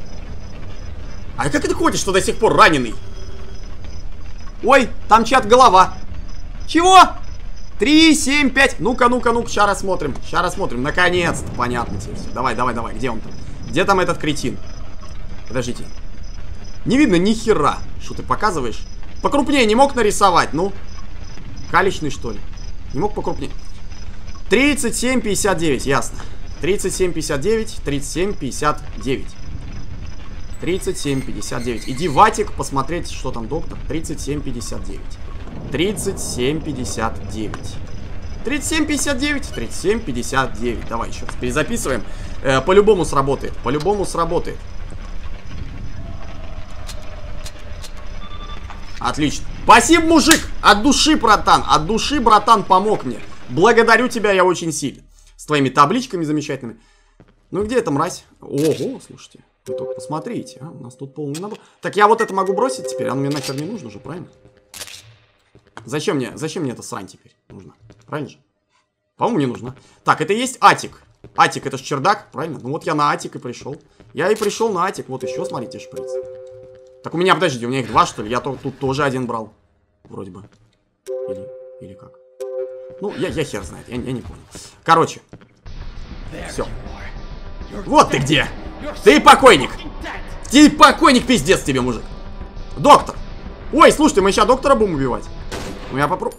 А как ты ходишь, что до сих пор раненый? Ой, там чья-то голова. Чего? Три, семь, пять. Ну-ка, ну-ка, ну-ка, сейчас рассмотрим. Сейчас рассмотрим. Наконец-то. Понятно тебе все. Давай, давай, давай. Где он там? Где там этот кретин? Подождите. Не видно ни хера. Что ты показываешь? Покрупнее не мог нарисовать, ну? Калечный, что ли? Не мог покрупнее. тридцать семь пятьдесят девять, ясно. тридцать семь пятьдесят девять, тридцать семь пятьдесят девять. тридцать семь пятьдесят девять. Иди в атик посмотреть, что там доктор. тридцать семь пятьдесят девять. тридцать семь пятьдесят девять. тридцать семь пятьдесят девять, тридцать семь пятьдесят девять. Давай еще раз перезаписываем. Э, по-любому сработает. По-любому сработает. Отлично. Спасибо, мужик! От души, братан. От души, братан, помог мне. Благодарю тебя я очень сильно. С твоими табличками замечательными. Ну где эта мразь? Ого, слушайте. Вы только посмотрите, а? У нас тут полный набор. Так я вот это могу бросить теперь? Оно мне нахер не нужно же, правильно? Зачем мне, зачем мне эта срань теперь нужна? Правильно же? По-моему, не нужно. Так, это и есть атик. Атик, это ж чердак, правильно? Ну вот я на атик и пришел. Я и пришел на атик. Вот еще, смотрите, шприц. Так у меня, подождите, у меня их два, что ли? Я то, тут тоже один брал. Вроде бы. Или, или как? Ну, я, я хер знает, я, я не понял. Короче. Все. Вот ты где! Ты покойник! Ты покойник, пиздец тебе, мужик! Доктор! Ой, слушайте, мы сейчас доктора будем убивать. Ну я попробую.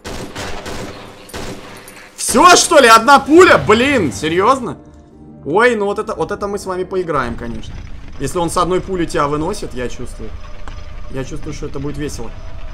Все, что ли? Одна пуля? Блин, серьезно? Ой, ну вот это, вот это мы с вами поиграем, конечно. Если он с одной пули тебя выносит, я чувствую. Я чувствую, что это будет весело.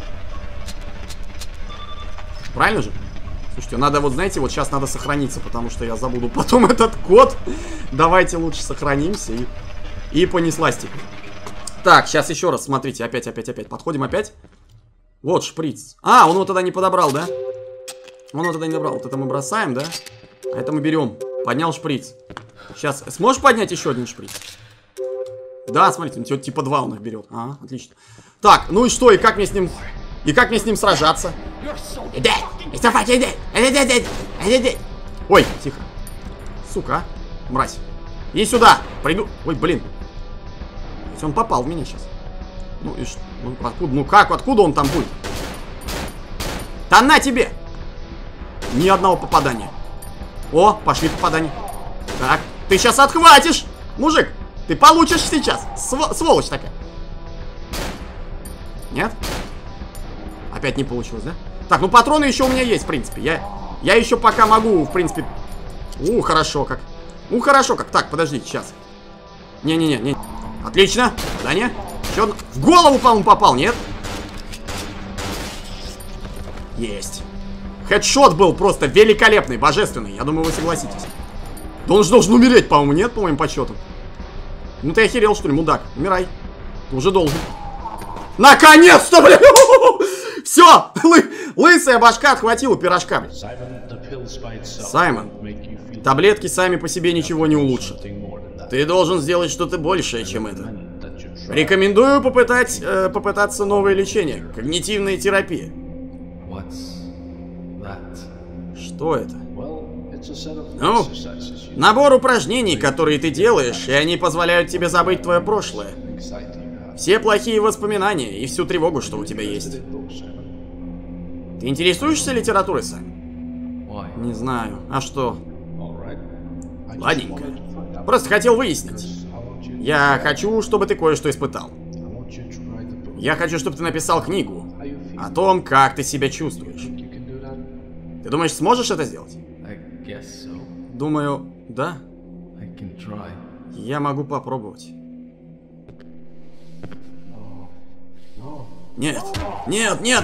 Правильно же? Слушайте, надо вот, знаете, вот сейчас надо сохраниться, потому что я забуду потом этот код. Давайте лучше сохранимся и, и понеслась теперь. Так, сейчас еще раз, смотрите, опять, опять, опять. Подходим опять. Вот шприц. А, он его тогда не подобрал, да? Он его тогда не добрал. Вот это мы бросаем, да? А это мы берем. Поднял шприц. Сейчас, сможешь поднять еще один шприц? Да, смотрите, вот типа два он их берет. А, отлично. Так, ну и что, и как мне с ним... И как мне с ним сражаться? Ой, тихо. Сука, мразь. Иди сюда, приду. Ой, блин. Ведь он попал в меня сейчас. Ну и что? Ну, откуда? Ну как? Откуда он там будет? Да на тебе! Ни одного попадания. О, пошли попадания. Так, ты сейчас отхватишь, мужик. Ты получишь сейчас. Св сволочь такая. Нет? Опять не получилось, да? Так, ну патроны еще у меня есть, в принципе. Я, я еще пока могу, в принципе... У, хорошо как. У, хорошо как. Так, подождите, сейчас. Не-не-не. не. Отлично. Да не? Еще одно... В голову, по-моему, попал, нет? Есть. Хедшот был просто великолепный, божественный. Я думаю, вы согласитесь. Да он же должен умереть, по-моему, нет, по моим подсчетам. Ну ты охерел, что ли, мудак? Умирай. Ты уже должен. Наконец-то, блин! Все! Лы лысая башка отхватила пирожками. Саймон, таблетки сами по себе ничего не улучшат. Ты должен сделать что-то большее, чем это. Рекомендую попытать, э, попытаться новое лечение. Когнитивная терапия. Что это? Ну, набор упражнений, которые ты делаешь, и они позволяют тебе забыть твое прошлое. Все плохие воспоминания и всю тревогу, что у тебя есть. Ты интересуешься литературой, Сэм? Не знаю. А что? Ладненько. Просто хотел выяснить. Я хочу, чтобы ты кое-что испытал. Я хочу, чтобы ты написал книгу о том, как ты себя чувствуешь. Ты думаешь, сможешь это сделать? Думаю, да? Я могу попробовать. Нет, нет, нет!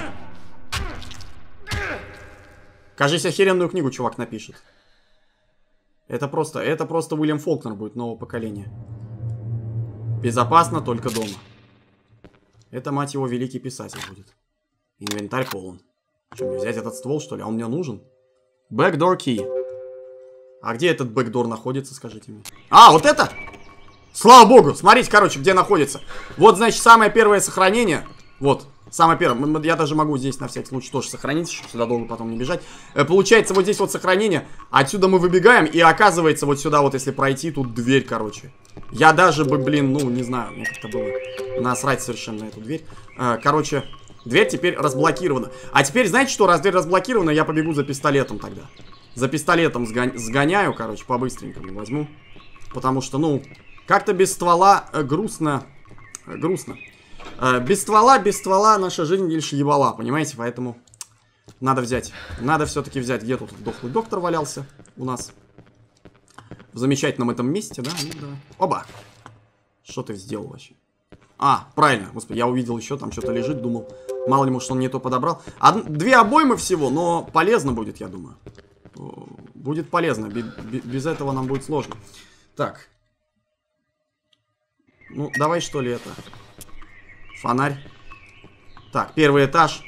Кажись, охеренную книгу чувак напишет. Это просто, это просто Уильям Фолкнер будет нового поколения. Безопасно только дома. Это, мать его, великий писатель будет. Инвентарь полон. Что, мне взять этот ствол, что ли? А он мне нужен? Backdoor key. А где этот бэкдор находится, скажите мне? А, вот это? Слава богу! Смотрите, короче, где находится. Вот, значит, самое первое сохранение. Вот, самое первое. Я даже могу здесь на всякий случай тоже сохранить, чтобы сюда долго потом не бежать. Получается, вот здесь вот сохранение. Отсюда мы выбегаем, и оказывается, вот сюда вот, если пройти, тут дверь, короче. Я даже бы, блин, ну, не знаю, мне как-то было насрать совершенно на эту дверь. Короче, дверь теперь разблокирована. А теперь, знаете что, раз дверь разблокирована, я побегу за пистолетом тогда. За пистолетом сгоня... сгоняю, короче, по-быстренькому возьму. Потому что, ну, как-то без ствола э, грустно. Э, грустно. Э, без ствола, без ствола наша жизнь лишь ебала, понимаете? Поэтому надо взять. Надо все-таки взять. Где тут дохлый доктор валялся у нас? В замечательном этом месте, да? Ну, да. Оба! Что ты сделал вообще? А, правильно. Господи, я увидел еще, там что-то лежит, думал. Мало ли, может, он не то подобрал. Од... Две обоймы всего, но полезно будет, я думаю. Будет полезно. Без этого нам будет сложно. Так. Ну, давай, что ли, это. Фонарь. Так, первый этаж.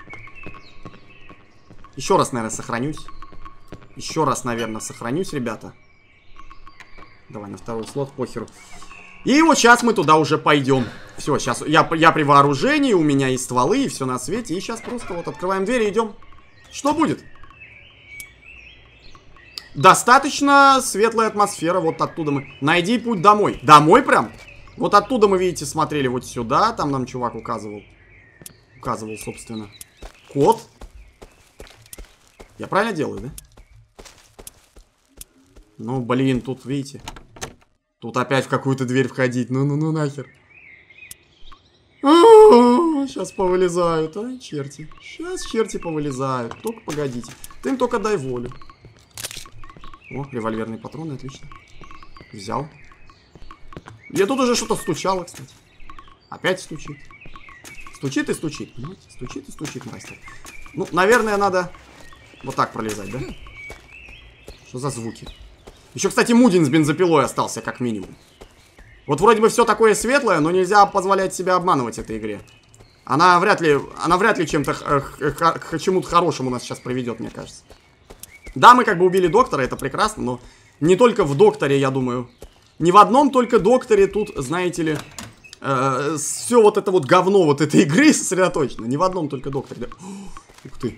Еще раз, наверное, сохранюсь. Еще раз, наверное, сохранюсь, ребята. Давай на второй слот, похеру. И вот сейчас мы туда уже пойдем. Все, сейчас я, я при вооружении, у меня есть стволы и все на свете. И сейчас просто вот открываем дверь и идем. Что будет? Достаточно светлая атмосфера. Вот оттуда мы... Найди путь домой. Домой прям? Вот оттуда мы, видите, смотрели вот сюда. Там нам чувак указывал. Указывал, собственно. Код. Я правильно делаю, да? Ну, блин, тут, видите. Тут опять в какую-то дверь входить. Ну-ну-ну, нахер. Сейчас повылезают, а, черти. Сейчас черти повылезают. Только погодите. Ты им только дай волю. О, револьверные патроны, отлично. Взял. Я тут уже что-то стучало, кстати. Опять стучит. Стучит и стучит. Понимаете? Стучит и стучит, мастер. Ну, наверное, надо вот так пролезать, да? Что за звуки? Еще, кстати, Мудин с бензопилой остался, как минимум. Вот вроде бы все такое светлое, но нельзя позволять себя обманывать этой игре. Она вряд ли, она вряд ли чем-то к чему-то хорошему нас сейчас приведет, мне кажется. Да, мы как бы убили доктора, это прекрасно, но не только в докторе, я думаю. Не в одном только докторе тут, знаете ли, э, все вот это вот говно вот этой игры сосредоточено. Не в одном только докторе. Ух ты.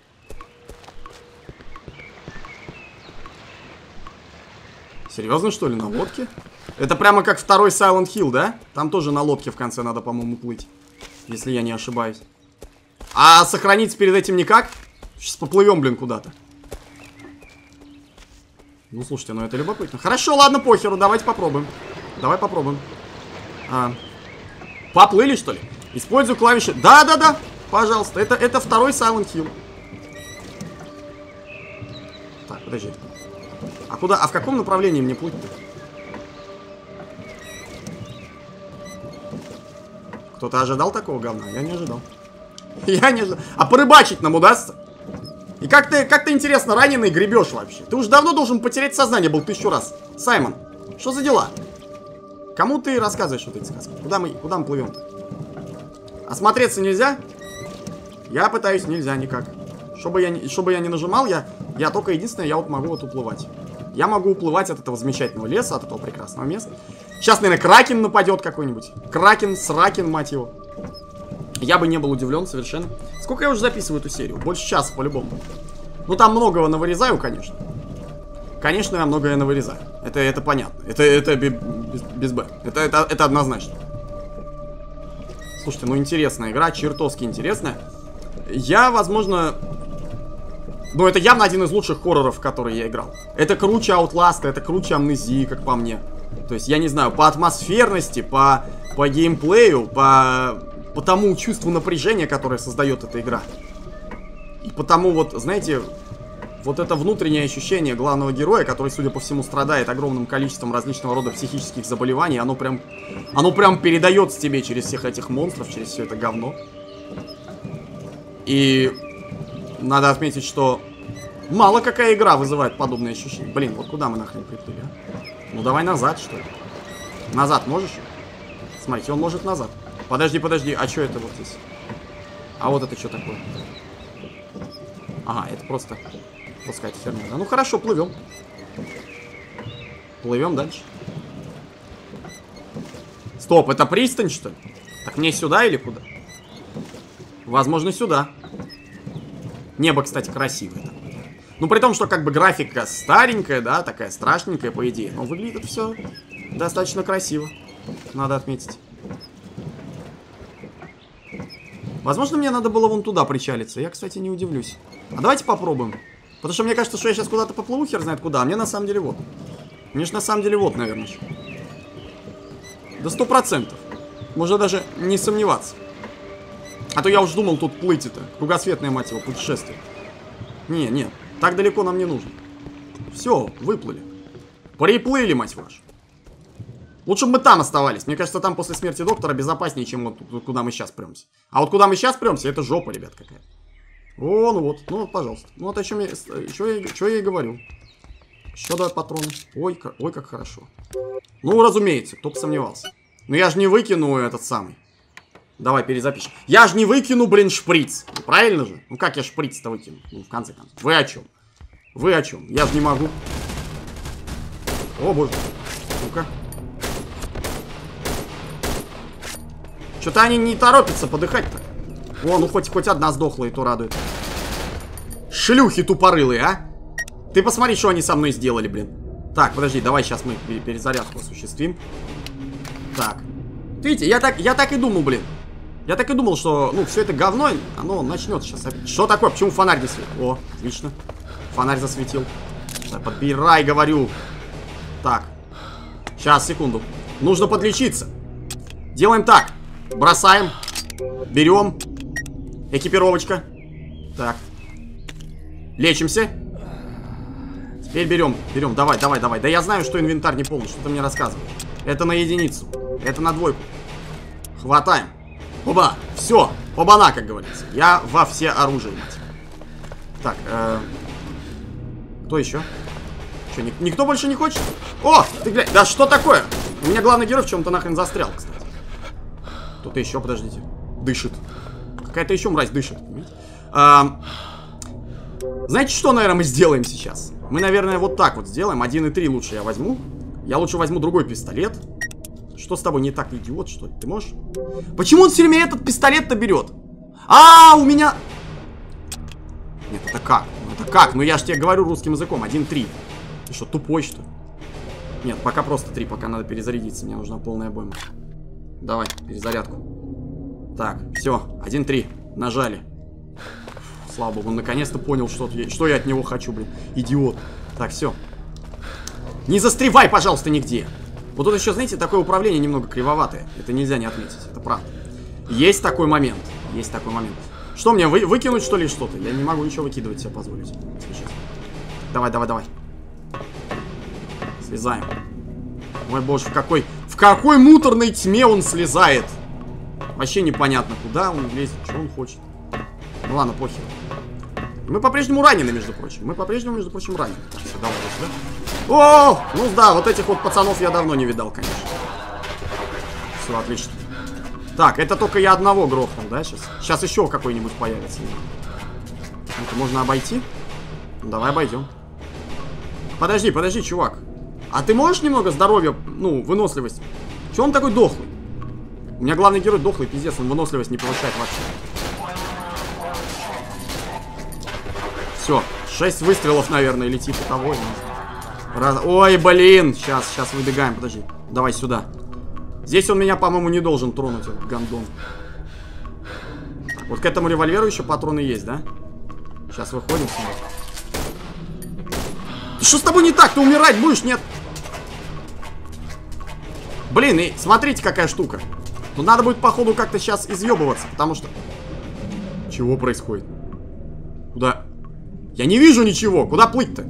Серьезно, что ли, на лодке? Это прямо как второй Silent Hill, да? Там тоже на лодке в конце надо, по-моему, плыть. Если я не ошибаюсь. А сохраниться перед этим никак? Сейчас поплывем, блин, куда-то. Ну, слушайте, ну это любопытно. Хорошо, ладно, похеру, давайте попробуем. Давай попробуем. А, поплыли, что ли? Использую клавиши. Да-да-да, пожалуйста. Это, это второй Silent Hill. Так, подожди. А куда? А в каком направлении мне плыть-то? Кто-то ожидал такого говна? Я не ожидал. Я не ожидал. А порыбачить нам удастся? И как ты, как ты, интересно, раненый гребешь вообще? Ты уже давно должен потерять сознание был тысячу раз. Саймон, что за дела? Кому ты рассказываешь вот эти сказки? Куда мы, куда мы плывем-то? Осмотреться нельзя? Я пытаюсь, нельзя никак. Чтобы я, чтобы я не нажимал, я, я только единственное, я вот могу вот уплывать. Я могу уплывать от этого замечательного леса, от этого прекрасного места. Сейчас, наверное, кракен нападет какой-нибудь. Кракен, сракен, мать его. Я бы не был удивлен совершенно. Сколько я уже записываю эту серию? Больше часа, по-любому. Ну, там многого навырезаю, конечно. Конечно, я многое навырезаю. Это, это понятно. Это, это без, без Б. Это, это, это однозначно. Слушайте, ну интересная игра, чертовски интересная. Я, возможно... Ну, это явно один из лучших хорроров, в которые я играл. Это круче Outlast, это круче Амнезии, как по мне. То есть, я не знаю, по атмосферности, по, по геймплею, по, по тому чувству напряжения, которое создает эта игра. И потому вот, знаете, вот это внутреннее ощущение главного героя, который, судя по всему, страдает огромным количеством различного рода психических заболеваний, оно прям, оно прям передается тебе через всех этих монстров, через все это говно. И надо отметить, что мало какая игра вызывает подобные ощущения. Блин, вот куда мы нахрен приплыли, а? Ну давай назад, что ли. Назад можешь? Смотрите, он может назад. Подожди, подожди, а что это вот здесь? А вот это что такое? Ага, это просто... Пускайте херня. Да, ну хорошо, плывем. Плывем дальше. Стоп, это пристань, что ли? Так мне сюда или куда? Возможно, сюда. Небо, кстати, красивое. Ну, при том, что как бы графика старенькая, да, такая страшненькая, по идее. Но выглядит все достаточно красиво. Надо отметить. Возможно, мне надо было вон туда причалиться. Я, кстати, не удивлюсь. А давайте попробуем. Потому что мне кажется, что я сейчас куда-то поплыву, хер знает куда. А мне на самом деле вот. Мне же на самом деле вот, наверное. Да сто процентов. Можно даже не сомневаться. А то я уж думал, тут плыть это. Кругосветное, мать его, путешествие. Не, не, так далеко нам не нужно. Все, выплыли. Приплыли, мать вашу. Лучше бы мы там оставались. Мне кажется, там после смерти доктора безопаснее, чем вот куда мы сейчас премся. А вот куда мы сейчас премся, это жопа, ребят, какая. О, ну вот, ну вот, пожалуйста. Ну вот о чем я, что я, что я и говорил. Еще давай патроны. Ой, как, ой, как хорошо. Ну, разумеется, кто бы сомневался. Но я же не выкину этот самый. Давай перезапишем. Я же не выкину, блин, шприц. Правильно же? Ну как я шприц-то выкину? Ну, в конце концов. Вы о чем? Вы о чем? Я же не могу. О, боже. Ну-ка. Что-то они не торопятся подыхать-то. О, ну хоть, хоть одна сдохла, и то радует. Шлюхи тупорылые, а? Ты посмотри, что они со мной сделали, блин. Так, подожди, давай сейчас мы перезарядку осуществим. Так. Видите, я так, я так и думал, блин. Я так и думал, что, ну, все это говно, оно начнет сейчас. Что такое? Почему фонарь не светит? О, отлично. Фонарь засветил. Так, подбирай, говорю. Так. Сейчас, секунду. Нужно подлечиться. Делаем так. Бросаем. Берем. Экипировочка. Так. Лечимся. Теперь берем. Берем. Давай, давай, давай. Да я знаю, что инвентарь не полный. Что ты мне рассказываешь? Это на единицу. Это на двойку. Хватаем. Оба. Все. Оба-на, как говорится. Я во все оружие, мать. Так. Э... Кто еще? Что, ник никто больше не хочет? О! Ты глянь. Да что такое? У меня главный герой в чем-то нахрен застрял, кстати. Кто-то еще, подождите. Дышит. Какая-то еще мразь дышит. А, знаете, что, наверное, мы сделаем сейчас? Мы, наверное, вот так вот сделаем. один и три лучше я возьму. Я лучше возьму другой пистолет. Что с тобой не так, идиот, что ли? Ты можешь? Почему он все время этот пистолет-то берет? А, у меня... Нет, это как? Ну, это как? Ну, я же тебе говорю русским языком. один три. Ты что, тупой, что ли? Нет, пока просто три. Пока надо перезарядиться. Мне нужна полная обойма. Давай, перезарядку. Так, все, один три. Нажали. Фу, слава богу, он наконец-то понял, что, что я от него хочу, блин. Идиот. Так, все. Не застревай, пожалуйста, нигде. Вот тут еще, знаете, такое управление немного кривоватое. Это нельзя не отметить, это правда. Есть такой момент. Есть такой момент. Что мне, вы, выкинуть, что ли, что-то? Я не могу ничего выкидывать себе позволить. Сейчас. Давай, давай, давай. Слезаем. Ой, боже, в какой... В какой муторной тьме он слезает. Вообще непонятно, куда он лезет, что он хочет. Ну ладно, похер. Мы по-прежнему ранены, между прочим. Мы по-прежнему, между прочим, ранены. Так, все, давай, сюда. О, ну да, вот этих вот пацанов я давно не видал, конечно. Все, отлично. Так, это только я одного грохнул, да, сейчас? Сейчас еще какой-нибудь появится. Это можно обойти? Ну, давай обойдем. Подожди, подожди, чувак. А ты можешь немного здоровья, ну, выносливость? Чего он такой дохлый? У меня главный герой дохлый, пиздец, он выносливость не повышает вообще. Все, шесть выстрелов, наверное, или типа того. Раз... Ой, блин, сейчас, сейчас выбегаем, подожди. Давай сюда. Здесь он меня, по-моему, не должен тронуть, этот гандон. Так, вот к этому револьверу еще патроны есть, да? Сейчас выходим с него. Что с тобой не так? Ты умирать будешь? Нет. Блин, и смотрите, какая штука. Тут надо будет, походу, как-то сейчас изъебываться, потому что... Чего происходит? Куда? Я не вижу ничего. Куда плыть-то?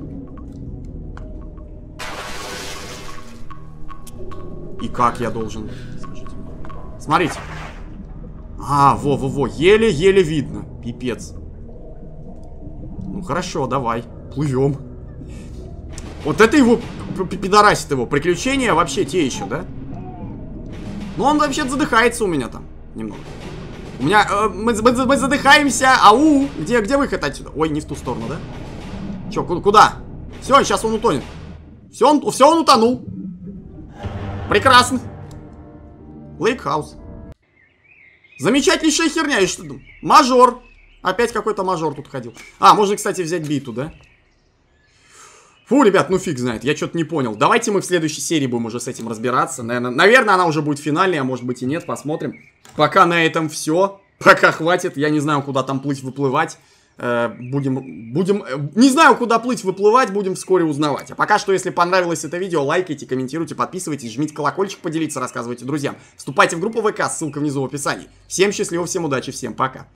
И как я должен? Скажите мне. Смотрите. А, во-во-во. Еле-еле видно. Пипец. Ну хорошо, давай. Плывем. Вот это его, пидорасит его. Приключения вообще те еще, да? Ну он вообще задыхается у меня там. Немного. У меня... Э, мы, мы, мы задыхаемся. Ау! Где, где выход отсюда? Ой, не в ту сторону, да? Че, куда? Все, сейчас он утонет. Все, он, все, он утонул. Прекрасно. Лейкхаус. Замечательнейшая херня. И что? Мажор. Опять какой-то мажор тут ходил. А, можно, кстати, взять биту, да? Фу, ребят, ну фиг знает. Я что-то не понял. Давайте мы в следующей серии будем уже с этим разбираться. Наверное, наверное, она уже будет финальной, а может быть и нет. Посмотрим. Пока на этом все. Пока хватит. Я не знаю, куда там плыть, выплывать. Э, будем, будем... Э, не знаю, куда плыть, выплывать. Будем вскоре узнавать. А пока что, если понравилось это видео, лайкайте, комментируйте, подписывайтесь, жмите колокольчик, поделиться, рассказывайте друзьям. Вступайте в группу ВК, ссылка внизу в описании. Всем счастливо, всем удачи, всем пока.